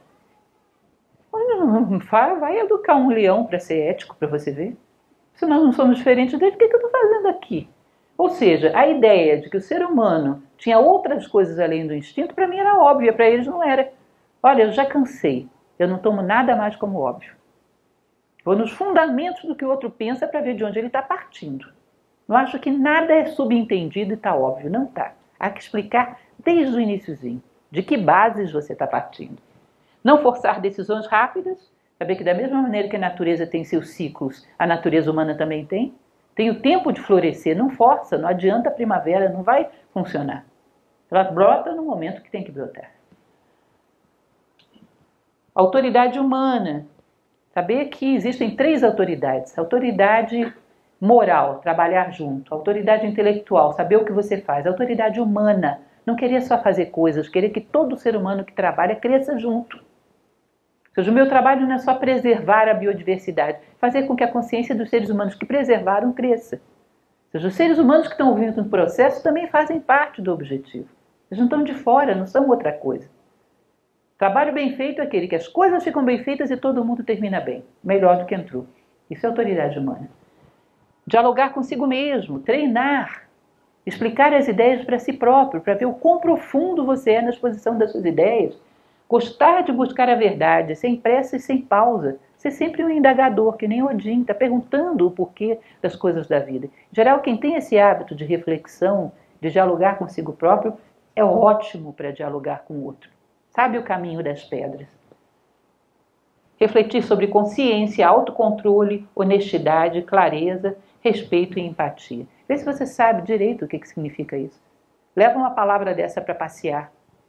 Vai educar um leão para ser ético, para você ver. Se nós não somos diferentes dele, o que eu estou fazendo aqui? Ou seja, a ideia de que o ser humano tinha outras coisas além do instinto, para mim era óbvia, para eles não era. Olha, eu já cansei, eu não tomo nada mais como óbvio. Vou nos fundamentos do que o outro pensa para ver de onde ele está partindo. Não acho que nada é subentendido e está óbvio, não está. Há que explicar desde o iniciozinho, de que bases você está partindo. Não forçar decisões rápidas, saber que da mesma maneira que a natureza tem seus ciclos, a natureza humana também tem. Tem o tempo de florescer, não força, não adianta a primavera, não vai funcionar. Ela brota no momento que tem que brotar. Autoridade humana. Saber que existem 3 autoridades. Autoridade moral, trabalhar junto. Autoridade intelectual, saber o que você faz. Autoridade humana, não querer só fazer coisas, querer que todo ser humano que trabalha cresça junto. Ou seja, o meu trabalho não é só preservar a biodiversidade, fazer com que a consciência dos seres humanos que preservaram cresça. Ou seja, os seres humanos que estão ouvindo no processo também fazem parte do objetivo. Eles não estão de fora, não são outra coisa. Trabalho bem feito é aquele que as coisas ficam bem feitas e todo mundo termina bem, melhor do que entrou. Isso é autoridade humana. Dialogar consigo mesmo, treinar, explicar as ideias para si próprio, para ver o quão profundo você é na exposição das suas ideias. Gostar de buscar a verdade, sem pressa e sem pausa. Ser sempre um indagador, que nem Odin, está perguntando o porquê das coisas da vida. Em geral, quem tem esse hábito de reflexão, de dialogar consigo próprio, é ótimo para dialogar com o outro. Sabe o caminho das pedras. Refletir sobre consciência, autocontrole, honestidade, clareza, respeito e empatia. Vê se você sabe direito o que significa isso. Leva uma palavra dessa para passear.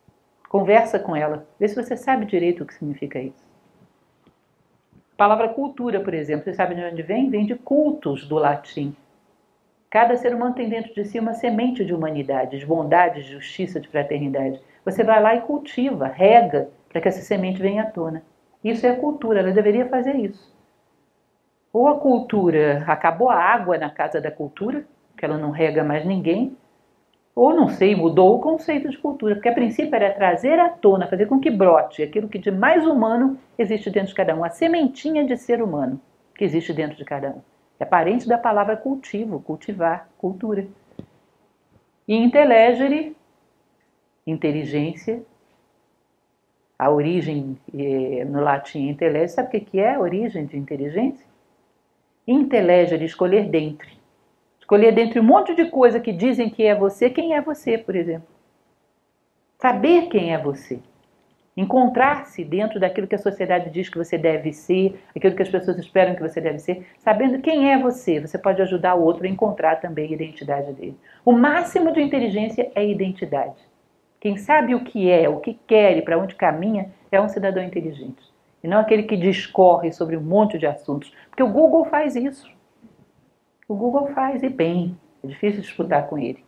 Conversa com ela, vê se você sabe direito o que significa isso. A palavra cultura, por exemplo, você sabe de onde vem? Vem de cultus, do latim. Cada ser humano tem dentro de si uma semente de humanidade, de bondade, de justiça, de fraternidade. Você vai lá e cultiva, rega, para que essa semente venha à tona. Isso é a cultura, ela deveria fazer isso. Ou a cultura, acabou a água na casa da cultura, que ela não rega mais ninguém, ou não sei, mudou o conceito de cultura, porque a princípio era trazer à tona, fazer com que brote aquilo que de mais humano existe dentro de cada um, a sementinha de ser humano que existe dentro de cada um. É parente da palavra cultivo, cultivar, cultura. E intellegere, inteligência, a origem no latim intellegere, sabe o que é a origem de inteligência? Intellegere, escolher dentre. Escolher dentre um monte de coisa que dizem que é você, quem é você, por exemplo. Saber quem é você. Encontrar-se dentro daquilo que a sociedade diz que você deve ser, aquilo que as pessoas esperam que você deve ser, sabendo quem é você. Você pode ajudar o outro a encontrar também a identidade dele. O máximo de inteligência é identidade. Quem sabe o que é, o que quer e para onde caminha é um cidadão inteligente. E não aquele que discorre sobre um monte de assuntos. Porque o Google faz isso. O Google faz e bem. É difícil disputar com ele.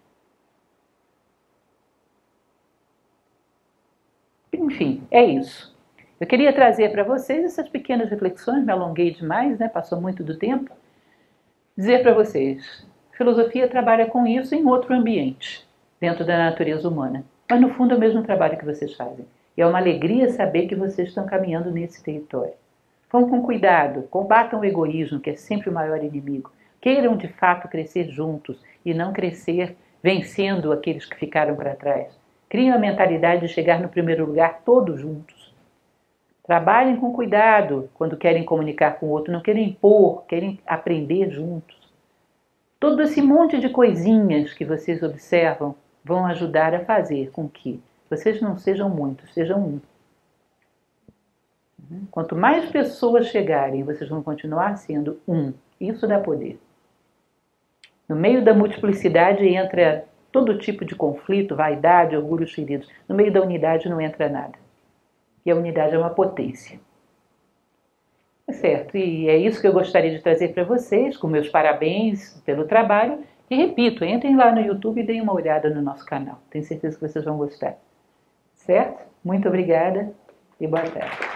Enfim, é isso. Eu queria trazer para vocês essas pequenas reflexões, me alonguei demais, né? Passou muito do tempo. Dizer para vocês, filosofia trabalha com isso em outro ambiente, dentro da natureza humana. Mas no fundo é o mesmo trabalho que vocês fazem. E é uma alegria saber que vocês estão caminhando nesse território. Vão com cuidado, combatam o egoísmo, que é sempre o maior inimigo. Queiram de fato crescer juntos e não crescer vencendo aqueles que ficaram para trás. Criem a mentalidade de chegar no primeiro lugar todos juntos. Trabalhem com cuidado quando querem comunicar com o outro, não querem impor, querem aprender juntos. Todo esse monte de coisinhas que vocês observam vão ajudar a fazer com que vocês não sejam muitos, sejam um. Quanto mais pessoas chegarem, vocês vão continuar sendo um. Isso dá poder. No meio da multiplicidade entra todo tipo de conflito, vaidade, orgulhos feridos. No meio da unidade não entra nada. E a unidade é uma potência. É certo, e é isso que eu gostaria de trazer para vocês, com meus parabéns pelo trabalho. E repito, entrem lá no YouTube e deem uma olhada no nosso canal. Tenho certeza que vocês vão gostar. Certo? Muito obrigada e boa tarde.